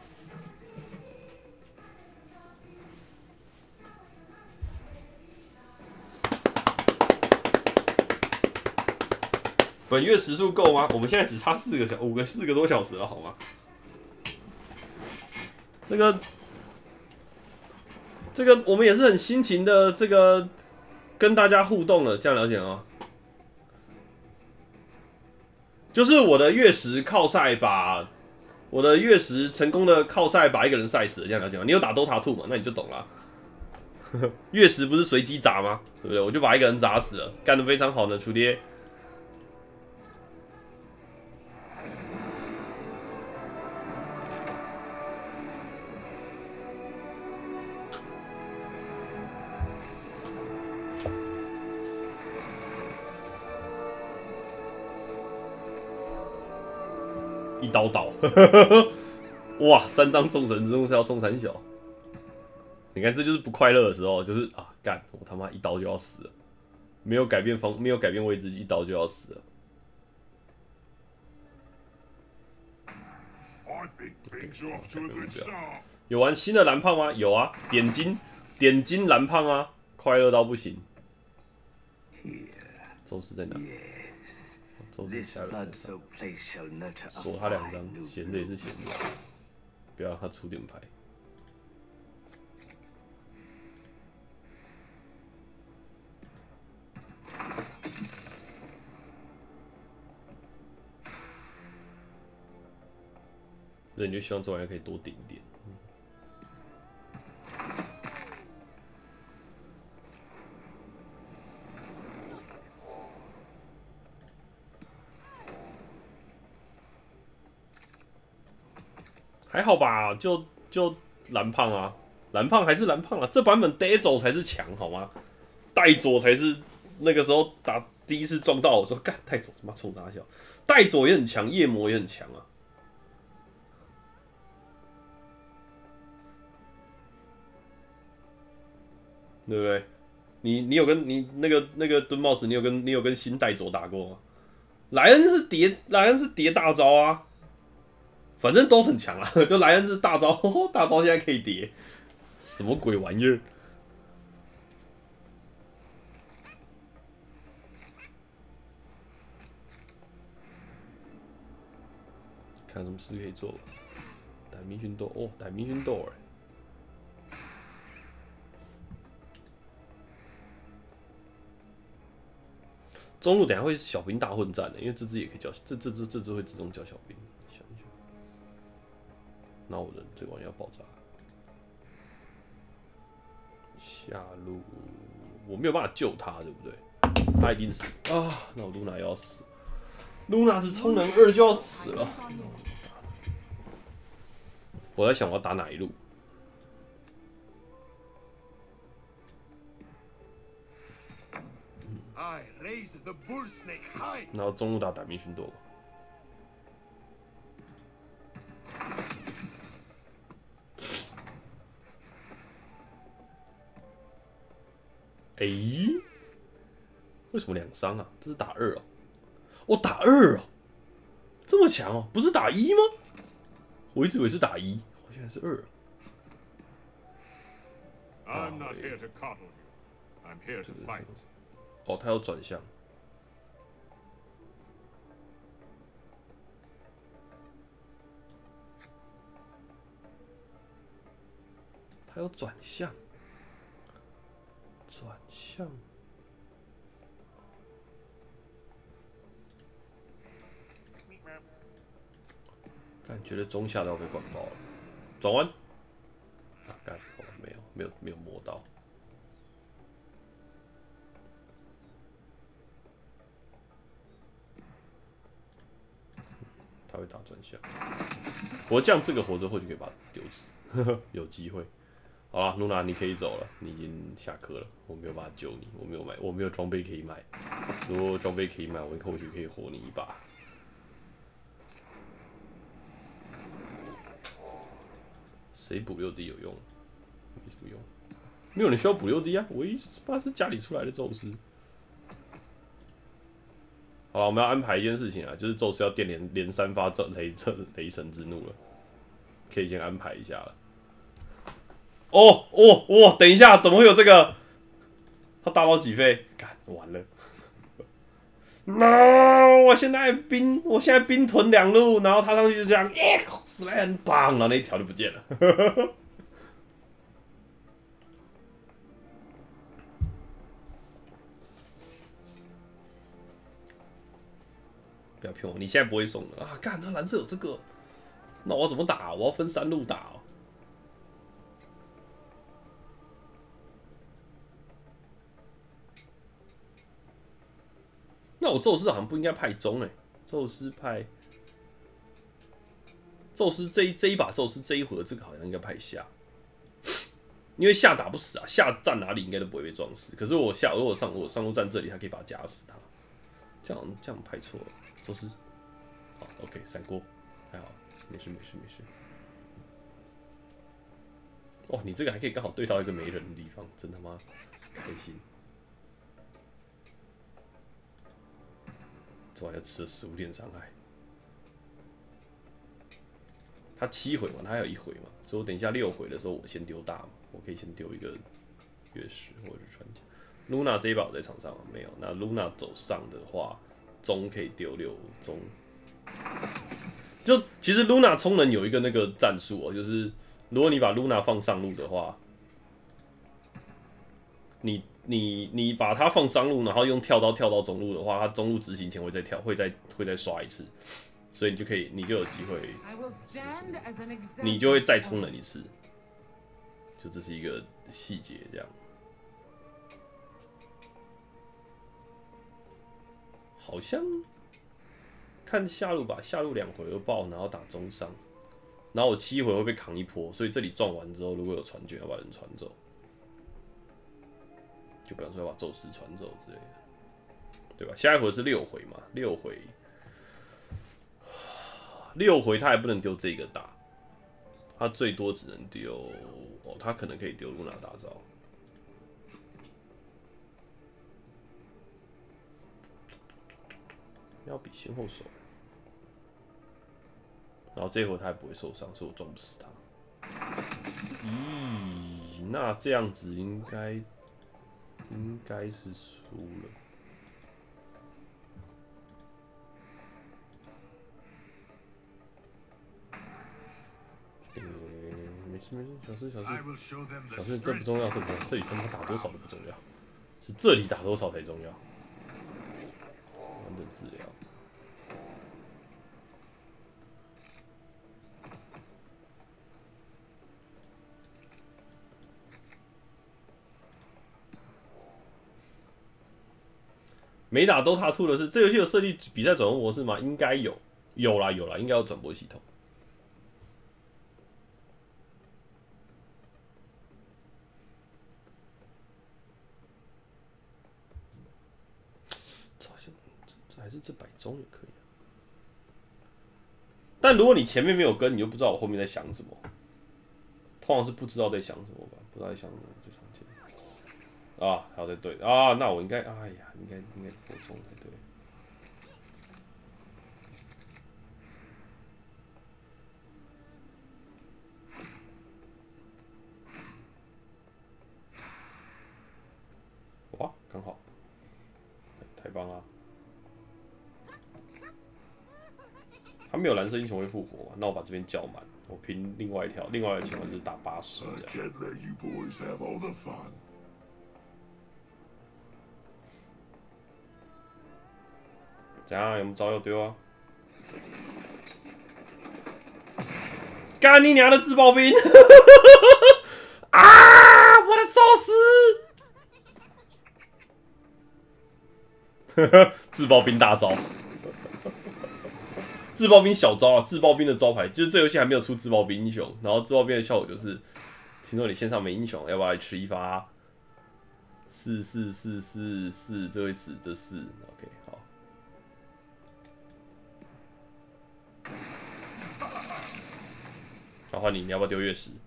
本月时数够吗？我们现在只差四个小五个四个多小时了，好吗？这个这个我们也是很辛勤的这个跟大家互动了，这样了解了吗？就是我的月食靠赛把我的月食成功的靠赛把一个人赛死了，这样了解吗？你有打 Dota 二嘛？那你就懂了。月食不是随机砸吗？对不对？我就把一个人砸死了，干得非常好呢，楚爹。一刀倒，哇！三张众神之怒是要冲三小，你看这就是不快乐的时候，就是啊干，我他妈一刀就要死了，没有改变方，没有改变位置，一刀就要死了。有玩新的蓝胖吗？有啊，点金点金蓝胖啊，快乐到不行。宙斯在哪？宙斯下了，锁他两张，闲的也是闲的，不要让他出点牌。所以你就希望这玩意可以多顶一点。还好吧，就就蓝胖啊，蓝胖还是蓝胖啊，这版本带走才是强好吗？带走才是那个时候打第一次撞到我说干带走他妈冲啥笑，带走也很强，夜魔也很强啊。对不对？你你有跟你那个那个蹲帽子，你有跟你有跟新带走打过吗？莱恩是叠莱恩是叠大招啊。反正都很强啊，就莱恩是大招，哦、大招现在可以叠，什么鬼玩意儿？ 看什么事可以做。逮迷熏豆哦，逮迷熏豆哎。中路等一下会是小兵大混战的，因为这只也可以叫这这只这只会自动叫小兵。想一下，那我的这个玩意要爆炸。下路我没有办法救他，对不对？他一定死啊！那我露娜又要死，露娜是充能二就要死了。我在想我要打哪一路。然后中路打歹命寻多。哎、欸，为什么两伤啊？这是打二哦，我、哦、打二哦，这么强哦，不是打一吗？我一直以为是打一，好像是二。 I'm not here to coddle you. I'm here to fight. 哦，他要转向。他要转向。转向。感觉得中下都要被管爆了。转弯。啊，干，哦，没有，没有，没有摸到。他会打转向。我这样这个活着或许可以把他丢死，呵呵，有机会。好了，露娜，你可以走了，你已经下课了。我没有办法救你，我没有买，我没有装备可以买。如果装备可以买，我或许可以活你一把。谁补六 D 有用？没什么用，没有人需要补六 D 啊！我一爸是家里出来的宙斯。好了，我们要安排一件事情啊，就是宙斯要电连连三发雷雷神之怒了，可以先安排一下了。哦哦哦！等一下，怎么会有这个？他大到几费？干完了 ！No！ 我现在兵，我现在兵屯两路，然后他上去就这样，耶，死来很棒，然后那一条就不见了。不要骗我，你现在不会送的啊！干，他蓝色有这个，那我要怎么打？我要分三路打哦。那我宙斯好像不应该派中哎、欸，宙斯派，宙斯这一这一把宙斯这一回合这个好像应该派下，因为下打不死啊，下站哪里应该都不会被撞死。可是我下如果上我上路站这里，他可以把他夹死他，这样这样派错了，宙斯，好 OK 闪过，还好，没事没事没事。哇，你这个还可以刚好对到一个没人的地方，真他妈开心。这玩意吃了十五点伤害，他七回嘛，他还有一回嘛，所以我等一下六回的时候，我先丢大嘛，我可以先丢一个月食或者是传奇。Luna 这一把我在场上没有，那 Luna 走上的话，中可以丢六中。就其实 Luna 充能有一个那个战术哦，就是如果你把 Luna 放上路的话，你。你你把它放上路，然后用跳刀跳到中路的话，它中路执行前会再跳，会再会再刷一次，所以你就可以，你就有机会，你就会再充能一次，就这是一个细节，这样。好像看下路吧，下路两回合爆，然后打中上，然后我七回会被扛一波，所以这里撞完之后，如果有传卷，要把人传走。就比方说要把宙斯传走之类的，对吧？下一回是六回嘛，六回，六回他还不能丢这个大，他最多只能丢哦，他可能可以丢露娜大招。要比先后手，然后这一回他还不会受伤，所以我撞不死他。咦，那这样子应该。应该是输了。 没事没事，小事小 I 事 will show them 小 the 事，这不 strength. 重要，这不重要，这里他妈打多少都不重要，是这里打多少才重要。完整治疗。没打 Dota 二的是，这游戏有设计比赛转播模式吗？应该有，有啦有啦，应该有转播系统。这好像这这还是这百中也可以、啊。但如果你前面没有跟，你就不知道我后面在想什么。通常是不知道在想什么吧？不知道在想什么最常见。啊，还有在对啊，那我应该，哎呀，应该应该播中才对。哇，刚好，太棒了！他没有蓝色英雄会复活嘛？那我把这边叫满，我拼另外一条，另外一条情况就是打八十 I 这样。 can't let you boys have all the fun. 怎样？有没有招要丢啊？干你娘的自爆兵！啊！我的宙斯！自爆兵大招，自爆兵小招啊！自爆兵的招牌就是这游戏还没有出自爆兵英雄，然后自爆兵的效果就是，听说你线上没英雄，要不要来吃一发？四四四四四，这会死，这四 ，OK， 好。好，换你，你要不要丢月食？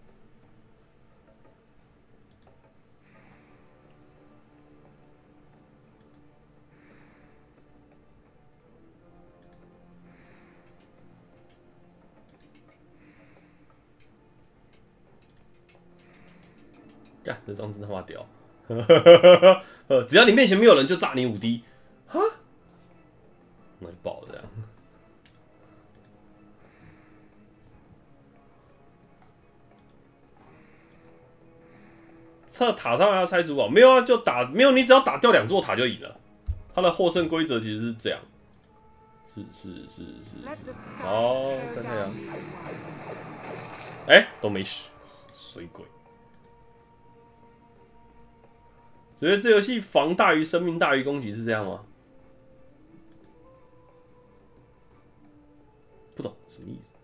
干，这张真他妈屌！呃，只要你面前没有人，就炸你五滴，哈，那就爆了这样。他塔上要拆主堡，没有啊，就打没有，你只要打掉两座塔就赢了。他的获胜规则其实是这样，是是是是是，好，看太阳，哎、欸，都没死，水鬼。觉得这游戏防大于生命大于攻击是这样吗？不懂什么意思。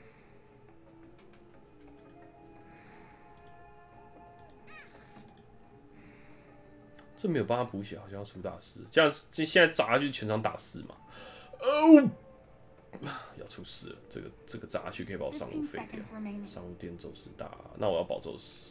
这没有帮他补血，好像要出大事。这样现在砸下去全场打四嘛？哦，要出事了！这个这个砸下去可以把我伤物废掉。伤物电宙斯大，那我要保宙斯。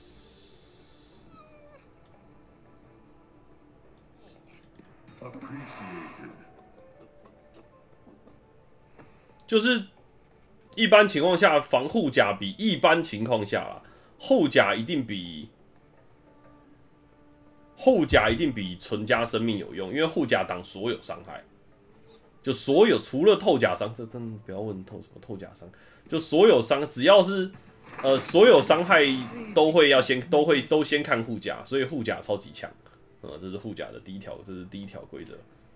就是一般情况下，防护甲比一般情况下啦，后甲一定比。后甲一定比纯加生命有用，因为后甲挡所有伤害，就所有除了透甲伤，这真的不要问透什么透甲伤，就所有伤只要是呃所有伤害都会要先都会都先看护甲，所以护甲超级强，呃，这是护甲的第一条，这是第一条规则。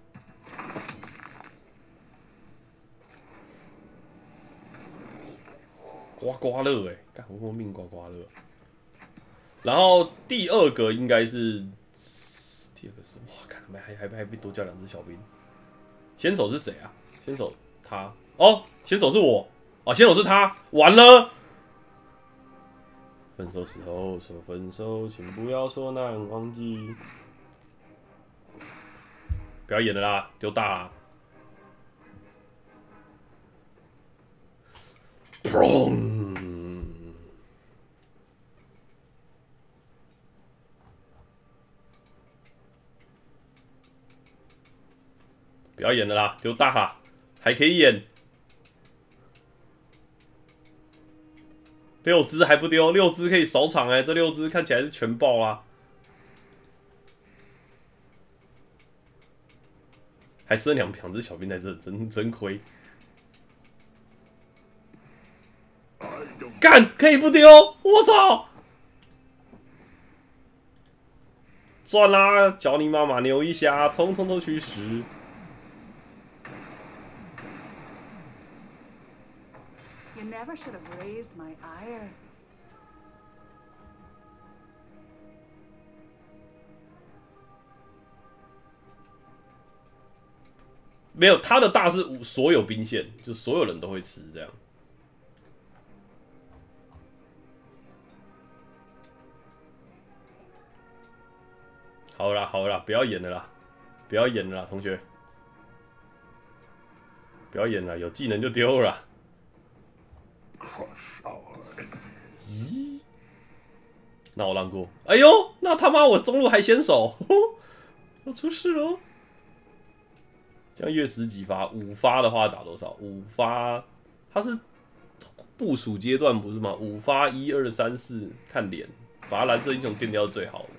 刮刮乐哎，干我命刮刮乐。然后第二个应该是。第二个是哇，看还还还被多叫两只小兵。先手是谁啊？先手他哦，先手是我哦，先手是他，完了。分手时候说分手，请不要说难忘记。不要演了啦，丢大啦。砰！不要演了啦，丢大啦，还可以演。六只还不丢，六只可以扫场哎、欸，这六只看起来是全爆啦。还剩两两只小兵在这，真真亏。干！ 干可以不丢？我操！赚啦！教你妈妈扭一下，通通都去死！ You never should have raised my ire. 没有，他的大是无所有兵线，就所有人都会吃这样。好啦好啦，不要演了啦，不要演了啦，同学，不要演了，有技能就丢了啦。咦？那我让过。哎呦，那他妈我中路还先手，我出事喽！ 这样月十几发，五发的话打多少？五发，它是部署阶段不是吗？五发一二三四，看脸，把它蓝色英雄电掉是最好的。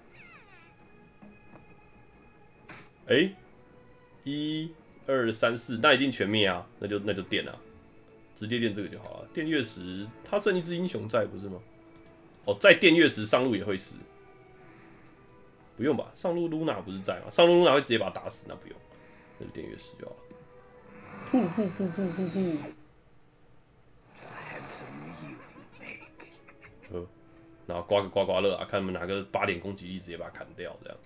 哎、欸，一二三四，那一定全灭啊！那就那就电啊，直接电这个就好了。电月十，他剩一只英雄在不是吗？哦，再电月十上路也会死，不用吧？上路露娜不是在吗？上路露娜会直接把他打死，那不用。 那就电月十就好了。噗噗噗噗噗噗。呃，然后刮个刮刮乐啊，看他们哪个八点攻击力，直接把它砍掉，这样。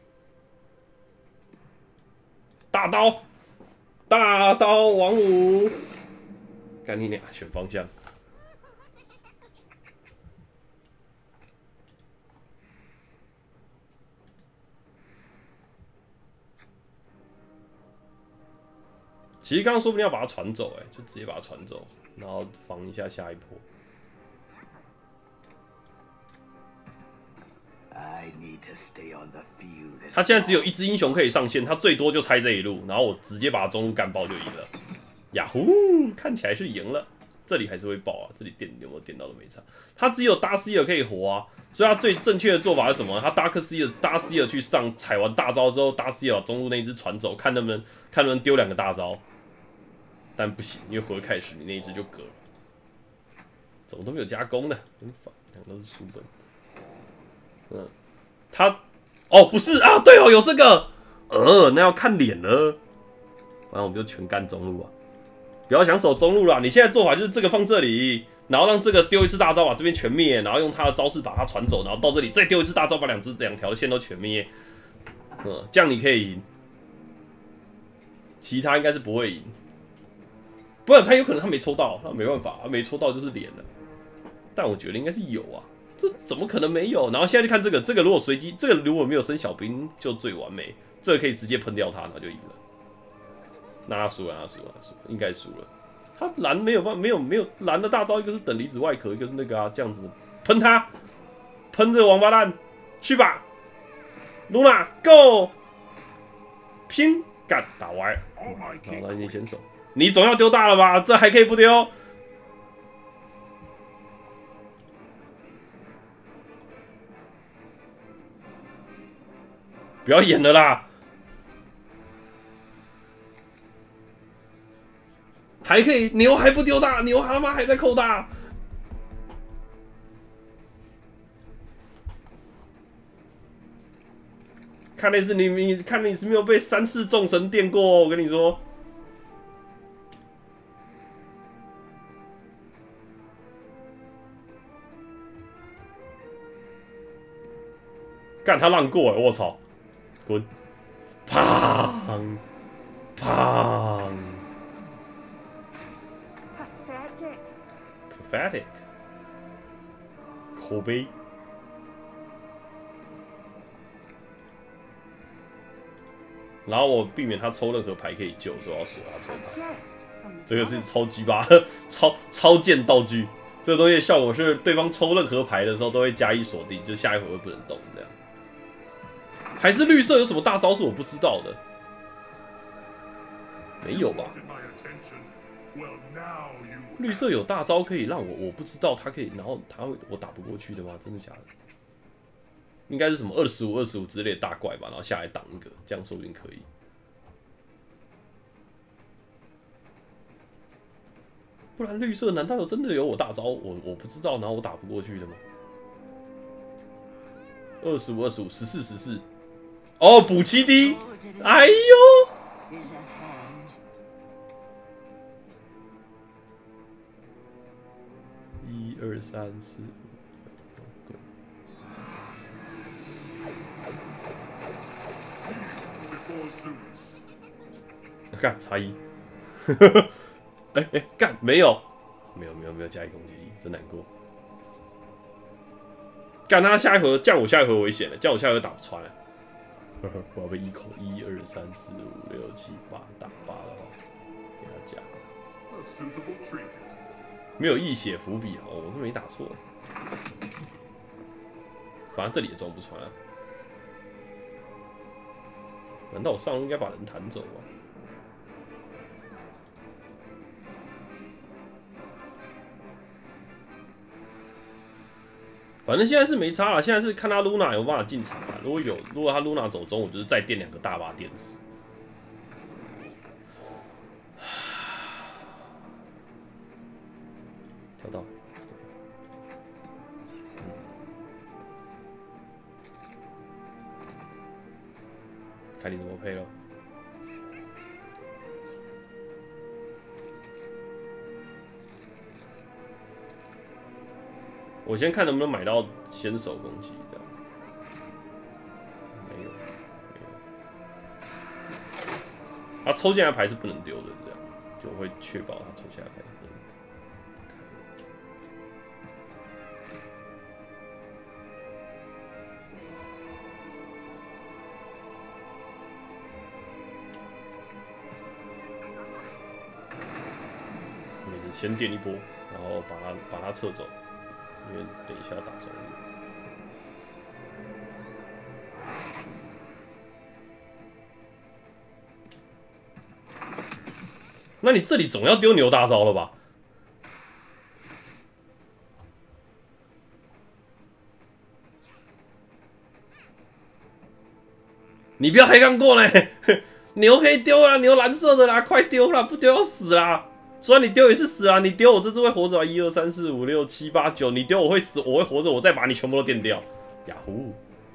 大刀，大刀王五，干你俩选方向。其实刚刚说不定要把它传走，哎，就直接把它传走，然后防一下下一波。他现在只有一只英雄可以上线，他最多就拆这一路，然后我直接把他中路干爆就赢了。呀呼，看起来是赢了。这里还是会爆啊，这里电有没有电到都没差。他只有达斯尔可以活啊，所以他最正确的做法是什么？他达克斯尔达斯尔去上踩完大招之后，达斯尔把中路那一只传走，看能不能看能不能丢两个大招。 但不行，因为回开始你那一只就割了，怎么都没有加工呢？很烦，两个都是书本。嗯，他哦不是啊，对哦有这个，呃那要看脸了，反正我们就全干中路啊，不要想守中路啦。你现在做法就是这个放这里，然后让这个丢一次大招把这边全灭，然后用他的招式把它传走，然后到这里再丢一次大招把两只两条线都全灭，嗯，这样你可以赢，其他应该是不会赢。 不然他有可能他没抽到，他没办法，他没抽到就是连了。但我觉得应该是有啊，这怎么可能没有？然后现在就看这个，这个如果随机，这个如果没有升小兵就最完美，这个可以直接喷掉他，然后就赢了。那他输了，他输了，他输了，应该输了。他蓝没有办法，没有没有蓝的大招，一个是等离子外壳，一个是那个啊，这样子喷他，喷这个王八蛋，去吧，露娜 ，Go， 拼干打歪了，好，那你先手。 你总要丢大了吧？这还可以不丢？不要演了啦！还可以，牛还不丢大，牛他妈还在扣大。看来是你，你看你是没有被三次众神电过、哦，我跟你说。 干他让过哎，我操！滚！砰！砰 Pathetic. ！Pathetic。口碑。然后我避免他抽任何牌可以救，所以我要锁他抽牌。这个是超鸡巴、超超贱道具。这个东西的效果是，对方抽任何牌的时候都会加一锁定，就下一回合不能动这样。 还是绿色有什么大招是我不知道的？没有吧？绿色有大招可以让我我不知道他可以，然后他会我打不过去的吗？真的假的？应该是什么二十五、二十五之类的大怪吧，然后下来挡一个，这样说不定可以。 不然绿色难道有真的有我大招？我我不知道，然后我打不过去的吗？二十五、二十五、十四、十四。哦，补七滴，哎呦！一二三四五。干差一。哎哎，干没有，没有没有没有加一攻击力，真难过。干他下一回降我下一回危险了，降我下一回打不穿了。我要被一口一二三四五六七八打八的话，给他加。没有溢血伏笔哦，我都没打错。反正这里也装不穿啊。难道我上路应该把人弹走吗？反正现在是没差了，现在是看他 Luna 有办法进场啊。如果有，如果他 Luna 走中，我就是再垫两个大把电死。跳到，看你怎么配了。我先看能不能买到先手攻击，这样。没有，没有。他抽进来的牌是不能丢的，这样就会确保他抽下来的牌不能。先垫一波，然后把他把他撤走。因为等一下要打中路，那你这里总要丢牛大招了吧？你不要黑杠过嘞！牛可以丢啦，牛蓝色的啦，快丢啦，不丢要死啦！虽然你丢也是死啊，你丢我这只会活着啊！一二三四五六七八九，你丢我会死，我会活着，我再把你全部都电掉。呀呼！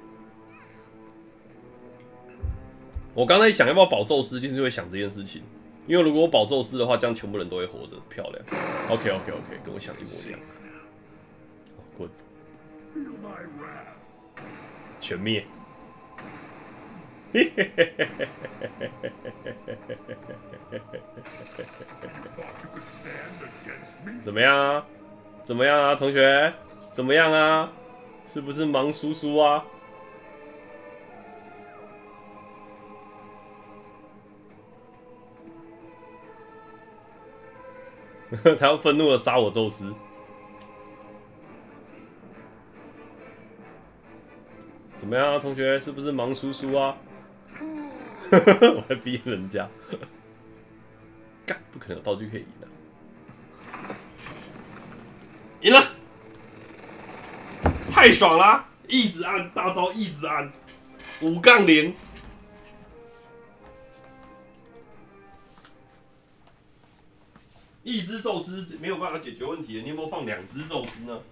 我刚才想要不要保宙斯，就是会想这件事情，因为如果我保宙斯的话，这样全部人都会活着，漂亮。OK OK OK， 跟我想一模一样。滚！全灭！嘿嘿嘿嘿嘿嘿嘿嘿嘿嘿！怎么样啊？怎么样啊，同学？怎么样啊？是不是忙叔叔啊？他要愤怒的杀我宙斯。怎么样啊，同学？是不是忙叔叔啊？我还逼人家。干，不可能有道具可以赢的。赢了，太爽啦！一直按大招，一直按，五杠零。一只宙斯没有办法解决问题，你有没有放两只宙斯呢？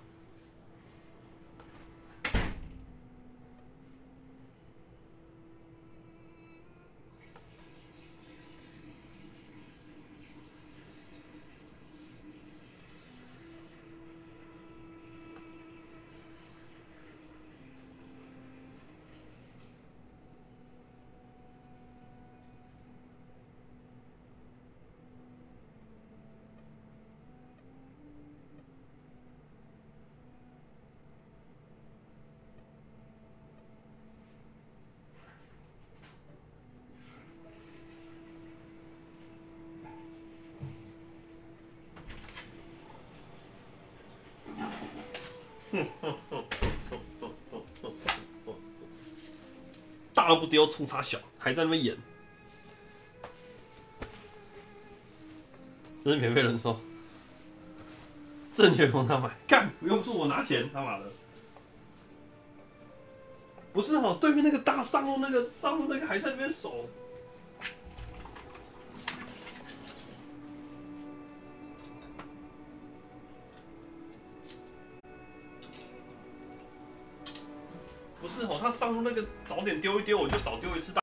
大都不丢，冲差小，还在那边演，真是免费人说，正确供他买，干，又不是我拿钱，他妈的，不是哈，对面那个大上路那个上路那个还在那边守。 哦，他上路那个早点丢一丢，我就少丢一次大。